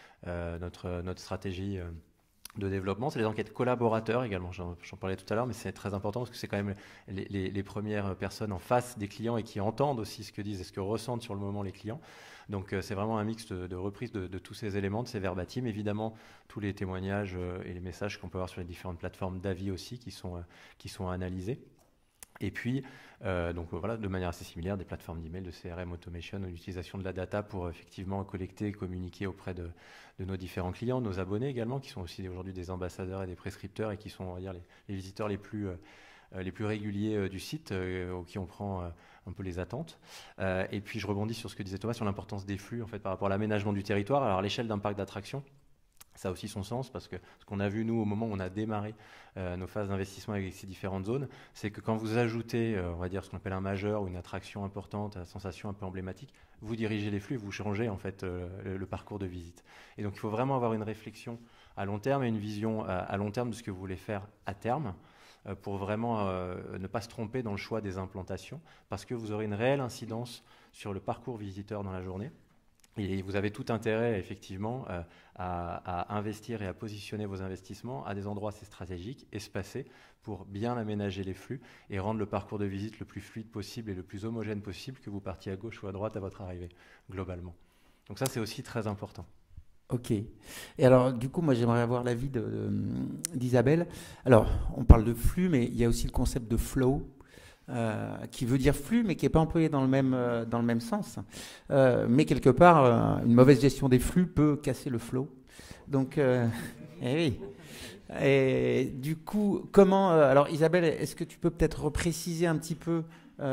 S4: notre stratégie de développement. C'est les enquêtes collaborateurs également, j'en parlais tout à l'heure, mais c'est très important parce que c'est quand même les premières personnes en face des clients et qui entendent aussi ce que disent et ce que ressentent sur le moment les clients. Donc c'est vraiment un mix de reprise de tous ces éléments, de ces verbatims, évidemment tous les témoignages et les messages qu'on peut avoir sur les différentes plateformes d'avis aussi qui sont analysés. Et puis, donc voilà, de manière assez similaire, des plateformes d'email, de CRM automation, ou l'utilisation de la data pour effectivement collecter et communiquer auprès de nos différents clients, nos abonnés également, qui sont aussi aujourd'hui des ambassadeurs et des prescripteurs et qui sont, on va dire, les visiteurs les plus réguliers du site, auxquels on prend un peu les attentes. Et puis, je rebondis sur ce que disait Thomas sur l'importance des flux en fait, par rapport à l'aménagement du territoire. Alors, à l'échelle d'un parc d'attractions, ça a aussi son sens parce que ce qu'on a vu, nous, au moment où on a démarré nos phases d'investissement avec ces différentes zones, c'est que quand vous ajoutez, on va dire, ce qu'on appelle un majeur ou une attraction importante, une sensation un peu emblématique, vous dirigez les flux, vous changez en fait le parcours de visite. Et donc, il faut vraiment avoir une réflexion à long terme et une vision à long terme de ce que vous voulez faire à terme pour vraiment ne pas se tromper dans le choix des implantations parce que vous aurez une réelle incidence sur le parcours visiteur dans la journée. Et vous avez tout intérêt, effectivement, à investir et à positionner vos investissements à des endroits assez stratégiques, espacés, pour bien aménager les flux et rendre le parcours de visite le plus fluide possible et le plus homogène possible, que vous partiez à gauche ou à droite à votre arrivée, globalement. Donc ça, c'est aussi très important.
S1: Ok. Et alors, du coup, moi, j'aimerais avoir l'avis d'Isabelle. Alors, on parle de flux, mais il y a aussi le concept de flow. Qui veut dire flux, mais qui n'est pas employé dans le même sens. Mais quelque part, une mauvaise gestion des flux peut casser le flow. Donc, oui. Et du coup, comment... alors, Isabelle, est-ce que tu peux peut-être repréciser un petit peu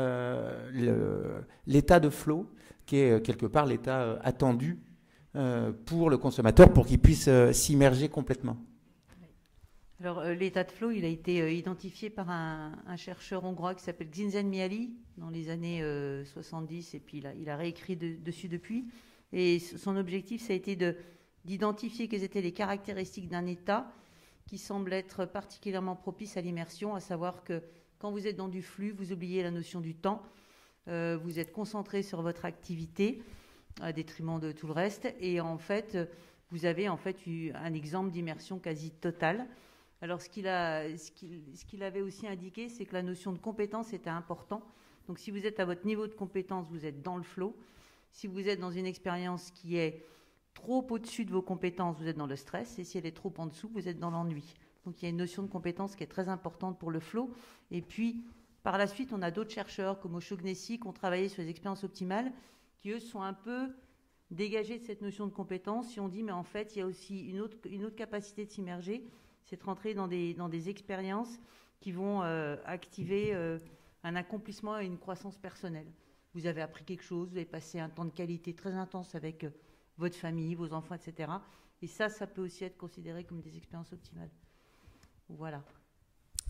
S1: l'état de flow, qui est quelque part l'état attendu pour le consommateur, pour qu'il puisse s'immerger complètement?
S3: Alors, l'état de flow, il a été identifié par un chercheur hongrois qui s'appelle Zinzen Mihaly dans les années 70, et puis il a réécrit dessus depuis. Et son objectif, ça a été d'identifier quelles étaient les caractéristiques d'un état qui semble être particulièrement propice à l'immersion, à savoir que quand vous êtes dans du flux, vous oubliez la notion du temps, vous êtes concentré sur votre activité, à détriment de tout le reste, et en fait, vous avez en fait eu un exemple d'immersion quasi totale. Alors, ce qu'il avait aussi indiqué, c'est que la notion de compétence était importante. Donc, si vous êtes à votre niveau de compétence, vous êtes dans le flow. Si vous êtes dans une expérience qui est trop au-dessus de vos compétences, vous êtes dans le stress. Et si elle est trop en dessous, vous êtes dans l'ennui. Donc, il y a une notion de compétence qui est très importante pour le flow. Et puis, par la suite, on a d'autres chercheurs comme O'Shaughnessy qui ont travaillé sur les expériences optimales, qui, eux, sont un peu dégagés de cette notion de compétence. Et on dit, mais en fait, il y a aussi une autre capacité de s'immerger, c'est de rentrer dans des expériences qui vont activer un accomplissement et une croissance personnelle. Vous avez appris quelque chose, vous avez passé un temps de qualité très intense avec votre famille, vos enfants, etc. Et ça peut aussi être considéré comme des expériences optimales. Voilà.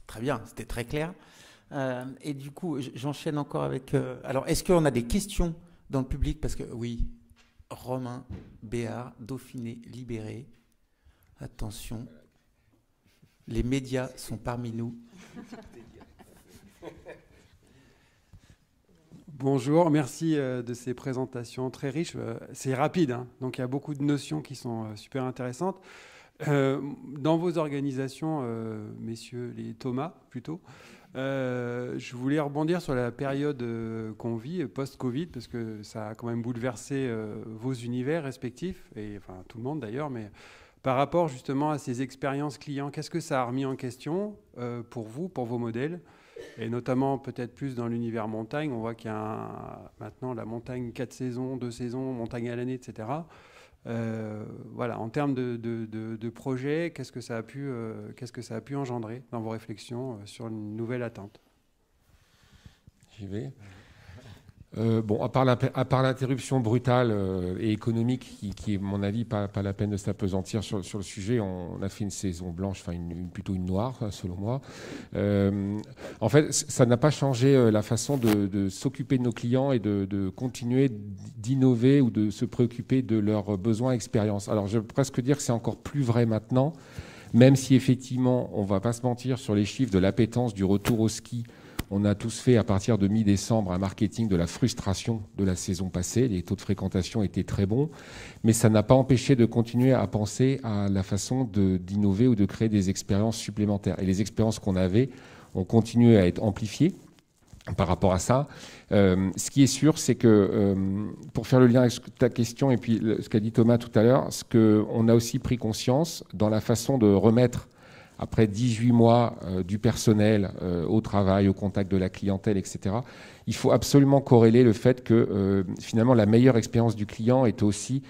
S1: Très bien, c'était très clair. Et du coup, j'enchaîne encore avec... alors, est-ce qu'on a des questions dans le public? Parce que oui, Romain, Béard, Dauphiné, Libéré. Attention, les médias sont parmi nous.
S6: Bonjour, merci de ces présentations très riches. C'est rapide, hein, donc il y a beaucoup de notions qui sont super intéressantes. Dans vos organisations, messieurs les Thomas plutôt, je voulais rebondir sur la période qu'on vit post-Covid, parce que ça a quand même bouleversé vos univers respectifs, et enfin tout le monde d'ailleurs, mais par rapport justement à ces expériences clients, qu'est-ce que ça a remis en question pour vous, pour vos modèles? Et notamment peut-être plus dans l'univers montagne, on voit qu'il y a maintenant la montagne 4 saisons, 2 saisons, montagne à l'année, etc. Voilà, en termes de projet, qu'est-ce que ça a pu engendrer dans vos réflexions sur une nouvelle attente?
S5: J'y vais. Bon, à part l'interruption brutale et économique, qui est, à mon avis, pas la peine de s'appesantir sur le sujet, on a fait une saison blanche, enfin plutôt une noire, selon moi. En fait, ça n'a pas changé la façon de s'occuper de nos clients et de continuer d'innover ou de se préoccuper de leurs besoins et expériences. Alors, je vais presque dire que c'est encore plus vrai maintenant, même si effectivement, on ne va pas se mentir sur les chiffres de l'appétence du retour au ski. On a tous fait, à partir de mi-décembre, un marketing de la frustration de la saison passée. Les taux de fréquentation étaient très bons, mais ça n'a pas empêché de continuer à penser à la façon d'innover ou de créer des expériences supplémentaires. Et les expériences qu'on avait ont continué à être amplifiées par rapport à ça. Ce qui est sûr, c'est que, pour faire le lien avec ta question et puis ce qu'a dit Thomas tout à l'heure, on a aussi pris conscience dans la façon de remettre, après 18 mois du personnel au travail, au contact de la clientèle, etc., il faut absolument corréler le fait que finalement la meilleure expérience du client est aussi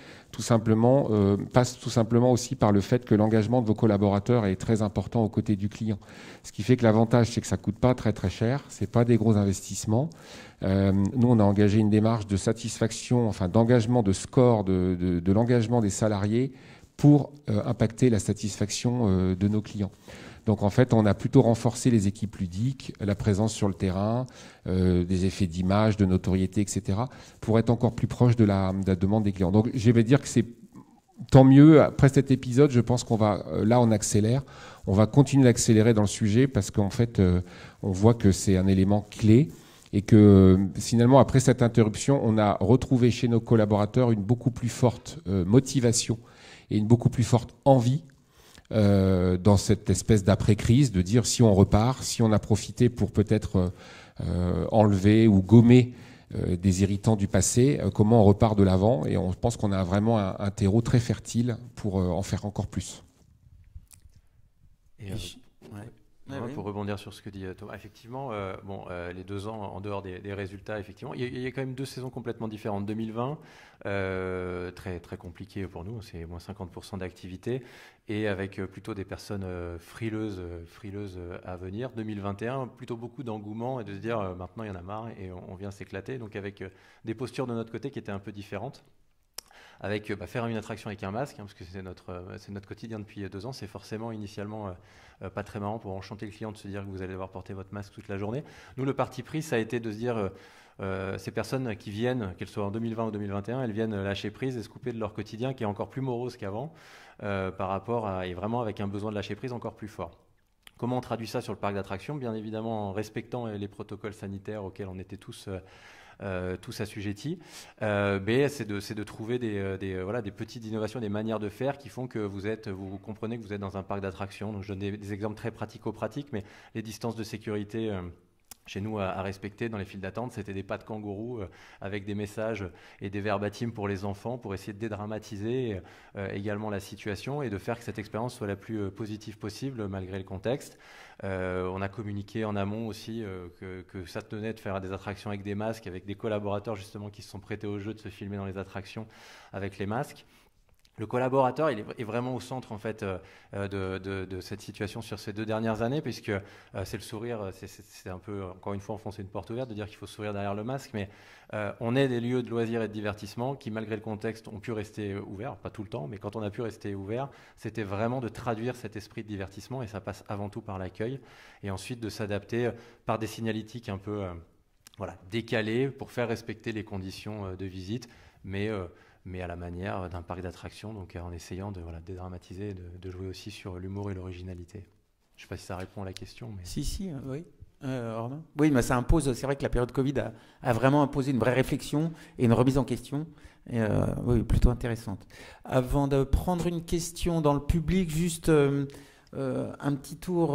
S5: passe tout simplement aussi par le fait que l'engagement de vos collaborateurs est très important aux côtés du client. Ce qui fait que l'avantage, c'est que ça ne coûte pas très très cher, ce n'est pas des gros investissements. Nous, on a engagé une démarche de satisfaction, enfin d'engagement, de score de l'engagement des salariés pour impacter la satisfaction de nos clients. Donc en fait, on a plutôt renforcé les équipes ludiques, la présence sur le terrain, des effets d'image, de notoriété, etc., pour être encore plus proche de la demande des clients. Donc je vais dire que c'est tant mieux. Après cet épisode, je pense qu'on va, là on accélère, on va continuer d'accélérer dans le sujet parce qu'en fait, on voit que c'est un élément clé. Et que finalement, après cette interruption, on a retrouvé chez nos collaborateurs une beaucoup plus forte motivation et une beaucoup plus forte envie dans cette espèce d'après-crise, de dire si on repart, si on a profité pour peut-être enlever ou gommer des irritants du passé, comment on repart de l'avant. Et on pense qu'on a vraiment un terreau très fertile pour en faire encore plus.
S4: Et pour rebondir sur ce que dit Thomas, effectivement, les 2 ans en dehors des résultats, effectivement, il y a quand même 2 saisons complètement différentes. 2020, très très compliqué pour nous, c'est moins 50% d'activité, et avec plutôt des personnes frileuses à venir. 2021, plutôt beaucoup d'engouement et de se dire maintenant il y en a marre et on vient s'éclater. Donc avec des postures de notre côté qui étaient un peu différentes. Avec faire une attraction avec un masque, parce que c'est notre quotidien depuis 2 ans, c'est forcément initialement pas très marrant pour enchanter le client de se dire que vous allez devoir porter votre masque toute la journée. Nous, le parti pris, ça a été de se dire ces personnes qui viennent, qu'elles soient en 2020 ou 2021, elles viennent lâcher prise et se couper de leur quotidien qui est encore plus morose qu'avant par rapport à, et vraiment avec un besoin de lâcher prise encore plus fort. Comment on traduit ça sur le parc d'attractions? Bien évidemment en respectant les protocoles sanitaires auxquels on était tous assujettis, c'est de trouver des petites innovations, des manières de faire qui font que vous comprenez que vous êtes dans un parc d'attractions. Donc je donne des exemples très pratico-pratiques, mais les distances de sécurité chez nous à respecter dans les files d'attente, c'était des pas de kangourou avec des messages et des verbatims pour les enfants pour essayer de dédramatiser également la situation et de faire que cette expérience soit la plus positive possible malgré le contexte. On a communiqué en amont aussi que ça tenait de faire des attractions avec des masques, avec des collaborateurs justement qui se sont prêtés au jeu de se filmer dans les attractions avec les masques. Le collaborateur, il est vraiment au centre en fait de cette situation sur ces 2 dernières années, puisque c'est le sourire, c'est un peu, encore une fois, enfoncer une porte ouverte de dire qu'il faut sourire derrière le masque, mais on est des lieux de loisirs et de divertissement qui, malgré le contexte, ont pu rester ouverts, pas tout le temps, mais quand on a pu rester ouverts, c'était vraiment de traduire cet esprit de divertissement, et ça passe avant tout par l'accueil, et ensuite de s'adapter par des signalétiques un peu décalées pour faire respecter les conditions de visite, mais à la manière d'un parc d'attractions, donc en essayant de dédramatiser, de jouer aussi sur l'humour et l'originalité. Je ne sais pas si ça répond à la question. Mais...
S1: Si, oui. Ornain ? Oui, mais ça impose, c'est vrai que la période Covid a vraiment imposé une vraie réflexion et une remise en question, oui, plutôt intéressante. Avant de prendre une question dans le public, juste un petit tour,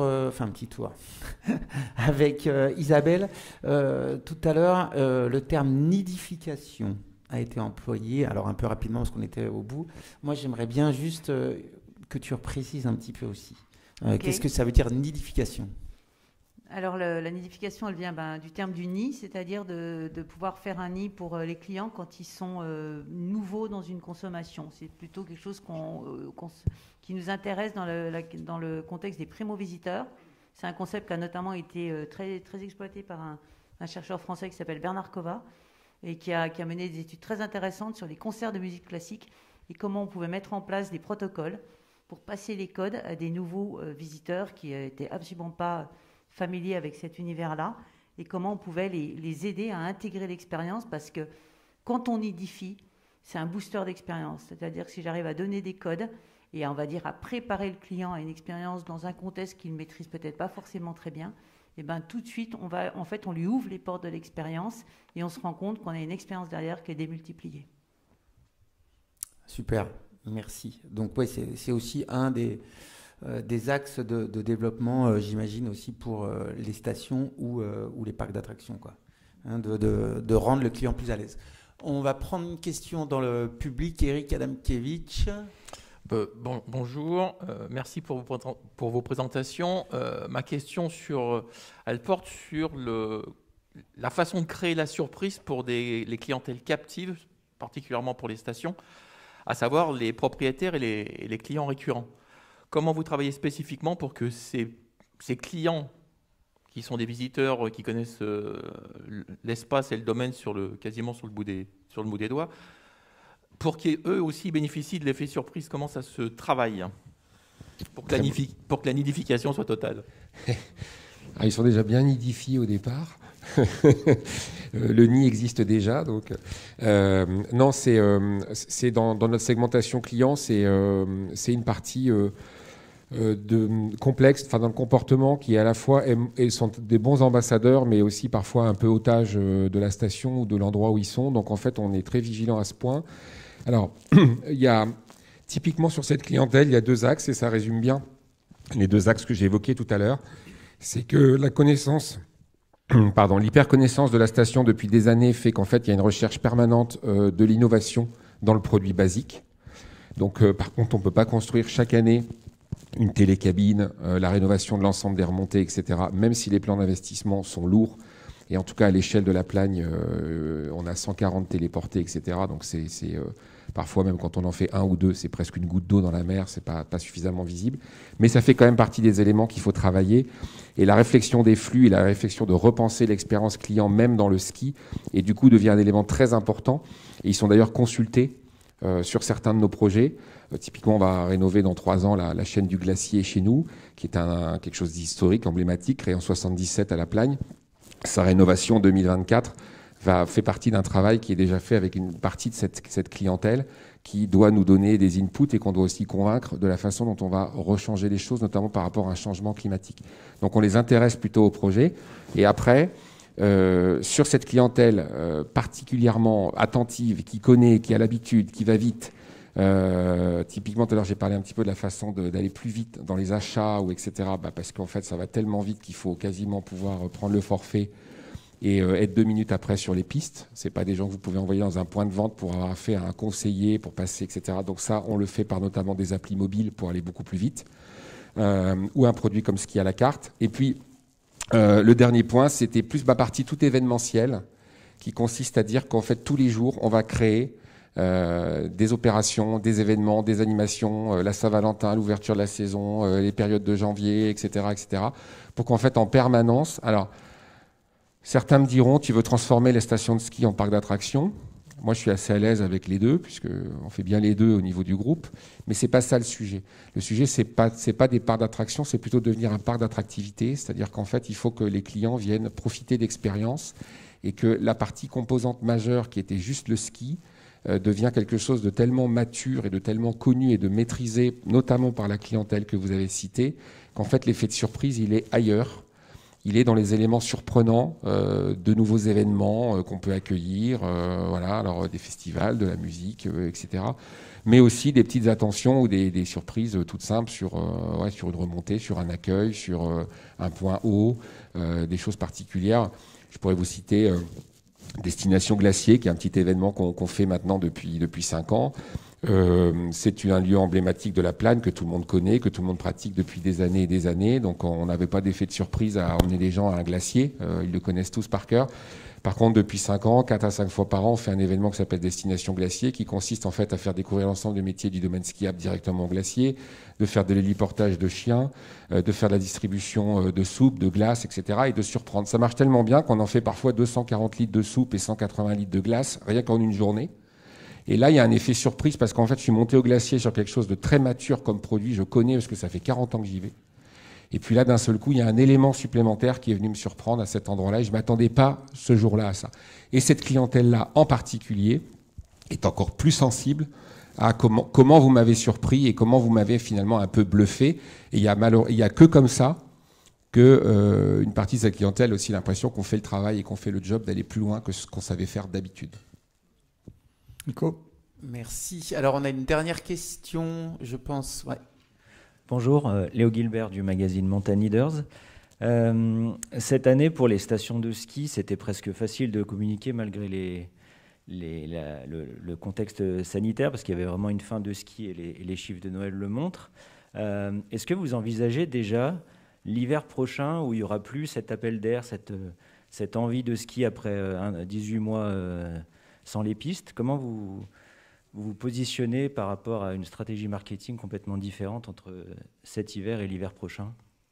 S1: avec Isabelle. Tout à l'heure, le terme nidification a été employé, alors un peu rapidement parce qu'on était au bout. Moi, j'aimerais bien juste que tu précises un petit peu aussi. Okay. Qu'est-ce que ça veut dire nidification ?
S3: Alors, la nidification, elle vient du terme du nid, c'est-à-dire de pouvoir faire un nid pour les clients quand ils sont nouveaux dans une consommation. C'est plutôt quelque chose qui nous intéresse dans le contexte des primo-visiteurs. C'est un concept qui a notamment été très, très exploité par un chercheur français qui s'appelle Bernard Kova, et qui a mené des études très intéressantes sur les concerts de musique classique et comment on pouvait mettre en place des protocoles pour passer les codes à des nouveaux visiteurs qui n'étaient absolument pas familiers avec cet univers-là, et comment on pouvait les aider à intégrer l'expérience, parce que quand on nidifie, c'est un booster d'expérience. C'est-à-dire que si j'arrive à donner des codes et on va dire à préparer le client à une expérience dans un contexte qu'il ne maîtrise peut-être pas forcément très bien, et tout de suite, on lui ouvre les portes de l'expérience et on se rend compte qu'on a une expérience derrière qui est démultipliée.
S1: Super, merci. Donc oui, c'est aussi un des axes de développement, j'imagine, aussi pour les stations ou les parcs d'attractions, quoi, de rendre le client plus à l'aise. On va prendre une question dans le public. Eric Adamkiewicz.
S7: Bonjour, merci pour vos présentations. Ma question elle porte sur la façon de créer la surprise pour les clientèles captives, particulièrement pour les stations, à savoir les propriétaires et les clients récurrents. Comment vous travaillez spécifiquement pour que ces clients, qui sont des visiteurs qui connaissent l'espace et le domaine quasiment sur le bout des doigts, pour qu'eux aussi bénéficient de l'effet surprise, comment ça se travaille pour que la nidification soit totale?
S5: Ils sont déjà bien nidifiés au départ. Le nid existe déjà. Donc, non, c'est dans notre segmentation client, c'est une partie complexe, dans le comportement, qui à la fois sont des bons ambassadeurs, mais aussi parfois un peu otages de la station ou de l'endroit où ils sont. Donc en fait, on est très vigilant à ce point. Alors, il y a typiquement sur cette clientèle, il y a 2 axes, et ça résume bien les 2 axes que j'ai évoqués tout à l'heure. C'est que la connaissance, l'hyperconnaissance de la station depuis des années fait qu'en fait, il y a une recherche permanente de l'innovation dans le produit basique. Donc, par contre, on ne peut pas construire chaque année une télécabine, la rénovation de l'ensemble des remontées, etc., même si les plans d'investissement sont lourds. Et en tout cas, à l'échelle de la Plagne, on a 140 téléportés, etc. Donc, c'est parfois, même quand on en fait 1 ou 2, c'est presque une goutte d'eau dans la mer, c'est pas suffisamment visible. Mais ça fait quand même partie des éléments qu'il faut travailler. Et la réflexion des flux et la réflexion de repenser l'expérience client, même dans le ski, et du coup, devient un élément très important. Et ils sont d'ailleurs consultés sur certains de nos projets. Typiquement, on va rénover dans 3 ans la chaîne du glacier chez nous, qui est quelque chose d'historique, emblématique, créé en 1977 à La Plagne. Sa rénovation 2024 fait partie d'un travail qui est déjà fait avec une partie de cette clientèle qui doit nous donner des inputs et qu'on doit aussi convaincre de la façon dont on va rechanger les choses, notamment par rapport à un changement climatique. Donc on les intéresse plutôt au projet. Et après, sur cette clientèle particulièrement attentive, qui connaît, qui a l'habitude, qui va vite, typiquement tout à l'heure j'ai parlé un petit peu de la façon d'aller plus vite dans les achats ou etc. Parce qu'en fait ça va tellement vite qu'il faut quasiment pouvoir prendre le forfait et être 2 minutes après sur les pistes. C'est pas des gens que vous pouvez envoyer dans un point de vente pour avoir affaire à un conseiller, pour passer, etc. Donc ça, on le fait par notamment des applis mobiles pour aller beaucoup plus vite, ou un produit comme Ski à la carte. Et puis, le dernier point, c'était plus ma partie tout événementielle, qui consiste à dire qu'en fait, tous les jours, on va créer des opérations, des événements, des animations, la Saint-Valentin, l'ouverture de la saison, les périodes de janvier, etc., etc. Pour qu'en fait, en permanence... Alors, certains me diront, tu veux transformer les stations de ski en parc d'attractions. Moi, je suis assez à l'aise avec les deux, puisqu'on fait bien les deux au niveau du groupe. Mais ce n'est pas ça le sujet. Le sujet, ce n'est pas des parcs d'attractions, c'est plutôt devenir un parc d'attractivité. C'est-à-dire qu'en fait, il faut que les clients viennent profiter d'expériences et que la partie composante majeure, qui était juste le ski, devient quelque chose de tellement mature et de tellement connu et de maîtrisé, notamment par la clientèle que vous avez citée, qu'en fait, l'effet de surprise, il est ailleurs. Il est dans les éléments surprenants de nouveaux événements qu'on peut accueillir, voilà, alors des festivals, de la musique, etc. Mais aussi des petites attentions ou des surprises toutes simples sur une remontée, sur un accueil, sur un point haut, des choses particulières. Je pourrais vous citer Destination Glacier, qui est un petit événement qu'on fait maintenant depuis 5 ans. C'est un lieu emblématique de la Plane que tout le monde connaît, que tout le monde pratique depuis des années et des années. Donc on n'avait pas d'effet de surprise à emmener les gens à un glacier. Ils le connaissent tous par cœur. Par contre, depuis 5 ans, 4 à 5 fois par an, on fait un événement qui s'appelle Destination Glacier, qui consiste en fait à faire découvrir l'ensemble des métiers du domaine skiable directement au glacier, de faire de l'héliportage de chiens, de faire de la distribution de soupe, de glace, etc. et de surprendre. Ça marche tellement bien qu'on en fait parfois 240 litres de soupe et 180 litres de glace, rien qu'en une journée. Et là, il y a un effet surprise parce qu'en fait, je suis monté au glacier sur quelque chose de très mature comme produit. Je connais parce que ça fait 40 ans que j'y vais. Et puis là, d'un seul coup, il y a un élément supplémentaire qui est venu me surprendre à cet endroit-là. Et je ne m'attendais pas ce jour-là à ça. Et cette clientèle-là, en particulier, est encore plus sensible à comment vous m'avez surpris et comment vous m'avez finalement un peu bluffé. Et il y a que comme ça que une partie de sa clientèle a aussi l'impression qu'on fait le travail et qu'on fait le job d'aller plus loin que ce qu'on savait faire d'habitude.
S1: Nico. Merci. Alors, on a une dernière question, je pense. Ouais.
S8: Bonjour, Léo Gilbert du magazine Mountain Leaders. Cette année, pour les stations de ski, c'était presque facile de communiquer malgré le contexte sanitaire, parce qu'il y avait vraiment une fin de ski et les chiffres de Noël le montrent. Est-ce que vous envisagez déjà l'hiver prochain où il n'y aura plus cet appel d'air, cette envie de ski après 18 mois sans les pistes? Comment vous vous positionnez par rapport à une stratégie marketing complètement différente entre cet hiver et l'hiver prochain?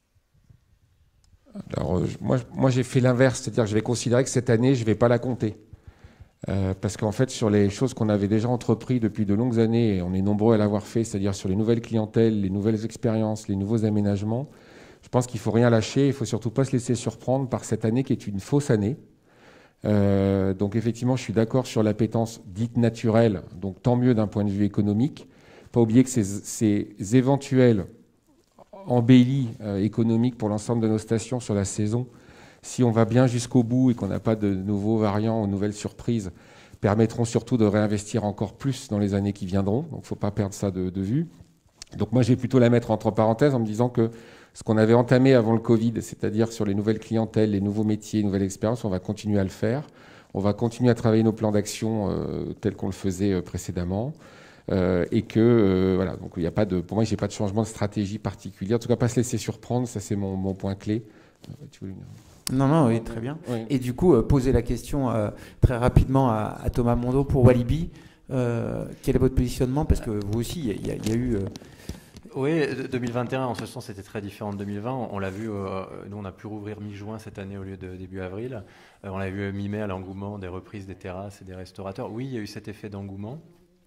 S5: Alors, moi j'ai fait l'inverse, c'est-à-dire que je vais considérer que cette année, je ne vais pas la compter. Parce qu'en fait, sur les choses qu'on avait déjà entreprises depuis de longues années, et on est nombreux à l'avoir fait, c'est-à-dire sur les nouvelles clientèles, les nouvelles expériences, les nouveaux aménagements, je pense qu'il ne faut rien lâcher, il ne faut surtout pas se laisser surprendre par cette année qui est une fausse année. Donc effectivement, je suis d'accord sur l'appétence dite naturelle, donc tant mieux d'un point de vue économique. Pas oublier que ces éventuels embellis économiques pour l'ensemble de nos stations sur la saison, si on va bien jusqu'au bout et qu'on n'a pas de nouveaux variants ou nouvelles surprises, permettront surtout de réinvestir encore plus dans les années qui viendront. Donc il ne faut pas perdre ça de vue. Donc moi, je vais plutôt la mettre entre parenthèses en me disant que ce qu'on avait entamé avant le Covid, c'est-à-dire sur les nouvelles clientèles, les nouveaux métiers, les nouvelles expériences, on va continuer à le faire. On va continuer à travailler nos plans d'action tels qu'on le faisait précédemment. Et que, voilà, donc il n'y a pas de, pour moi, je n'ai pas de changement de stratégie particulier. En tout cas, pas se laisser surprendre, ça c'est mon point clé.
S1: Non, oui, très bien.
S5: Oui.
S1: Et du coup, poser la question très rapidement à Thomas Mondot pour Walibi. Quel est votre positionnement? Parce que vous aussi, il y a eu...
S4: Oui, 2021, en ce sens, c'était très différent de 2020. On l'a vu, nous, on a pu rouvrir mi-juin cette année au lieu de début avril. On l'a vu mi-mai à l'engouement des reprises des terrasses et des restaurateurs. Oui, il y a eu cet effet d'engouement,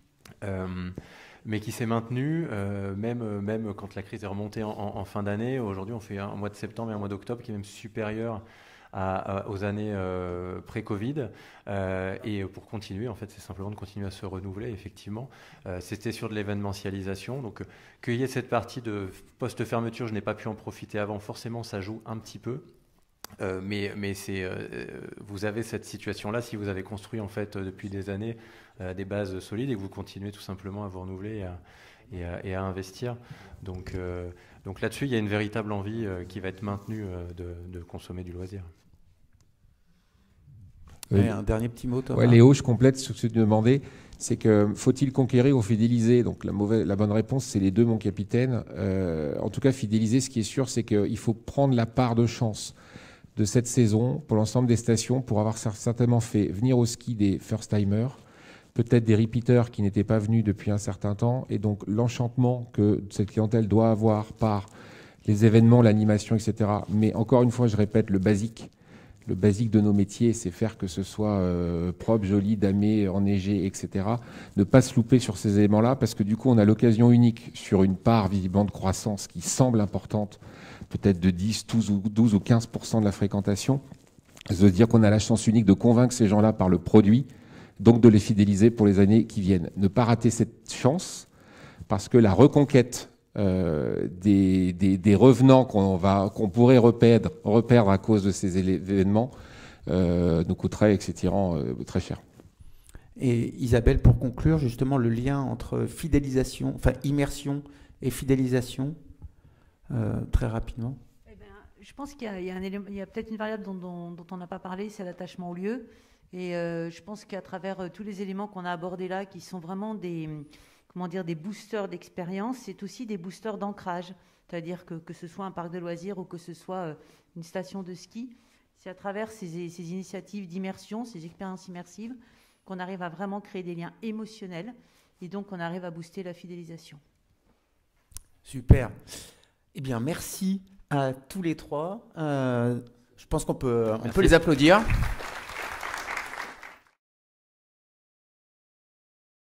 S4: mais qui s'est maintenu, même quand la crise est remontée en fin d'année. Aujourd'hui, on fait un mois de septembre et un mois d'octobre qui est même supérieur aux années pré-Covid. Et pour continuer, en fait, c'est simplement de continuer à se renouveler, effectivement. C'était sur de l'événementialisation. Donc, qu'il y ait cette partie de post-fermeture, je n'ai pas pu en profiter avant. Forcément, ça joue un petit peu. Mais vous avez cette situation-là si vous avez construit, en fait, depuis des années des bases solides et que vous continuez tout simplement à vous renouveler et à investir. Donc là-dessus, il y a une véritable envie qui va être maintenue de consommer du loisir.
S1: Un dernier petit mot, Thomas.
S5: Ouais, Léo, je complète ce que tu demandais. C'est que faut-il conquérir ou fidéliser? Donc la bonne réponse, c'est les deux, mon capitaine. En tout cas, fidéliser, ce qui est sûr, c'est qu'il faut prendre la part de chance de cette saison pour l'ensemble des stations pour avoir certainement fait venir au ski des first-timers, peut-être des repeaters qui n'étaient pas venus depuis un certain temps, et donc l'enchantement que cette clientèle doit avoir par les événements, l'animation, etc. Mais encore une fois, je répète, le basique de nos métiers, c'est faire que ce soit propre, joli, damé, enneigé, etc. Ne pas se louper sur ces éléments-là, parce que du coup, on a l'occasion unique sur une part visiblement de croissance qui semble importante, peut-être de 10, 12 ou 15% de la fréquentation, de dire qu'on a la chance unique de convaincre ces gens-là par le produit, donc de les fidéliser pour les années qui viennent. Ne pas rater cette chance, parce que la reconquête des revenants qu'on pourrait reperdre à cause de ces événements nous coûterait, etc., très cher.
S1: Et Isabelle, pour conclure, justement, le lien entre fidélisation, enfin immersion et fidélisation, très rapidement.
S3: Eh bien, je pense qu'il y a peut-être une variable dont on n'a pas parlé, c'est l'attachement au lieu. Et je pense qu'à travers tous les éléments qu'on a abordés là, qui sont vraiment des boosters d'expérience, c'est aussi des boosters d'ancrage. C'est-à-dire que ce soit un parc de loisirs ou que ce soit une station de ski, c'est à travers ces initiatives d'immersion, ces expériences immersives, qu'on arrive à vraiment créer des liens émotionnels et donc on arrive à booster la fidélisation.
S1: Super. Eh bien, merci à tous les trois. Je pense qu'on peut les applaudir.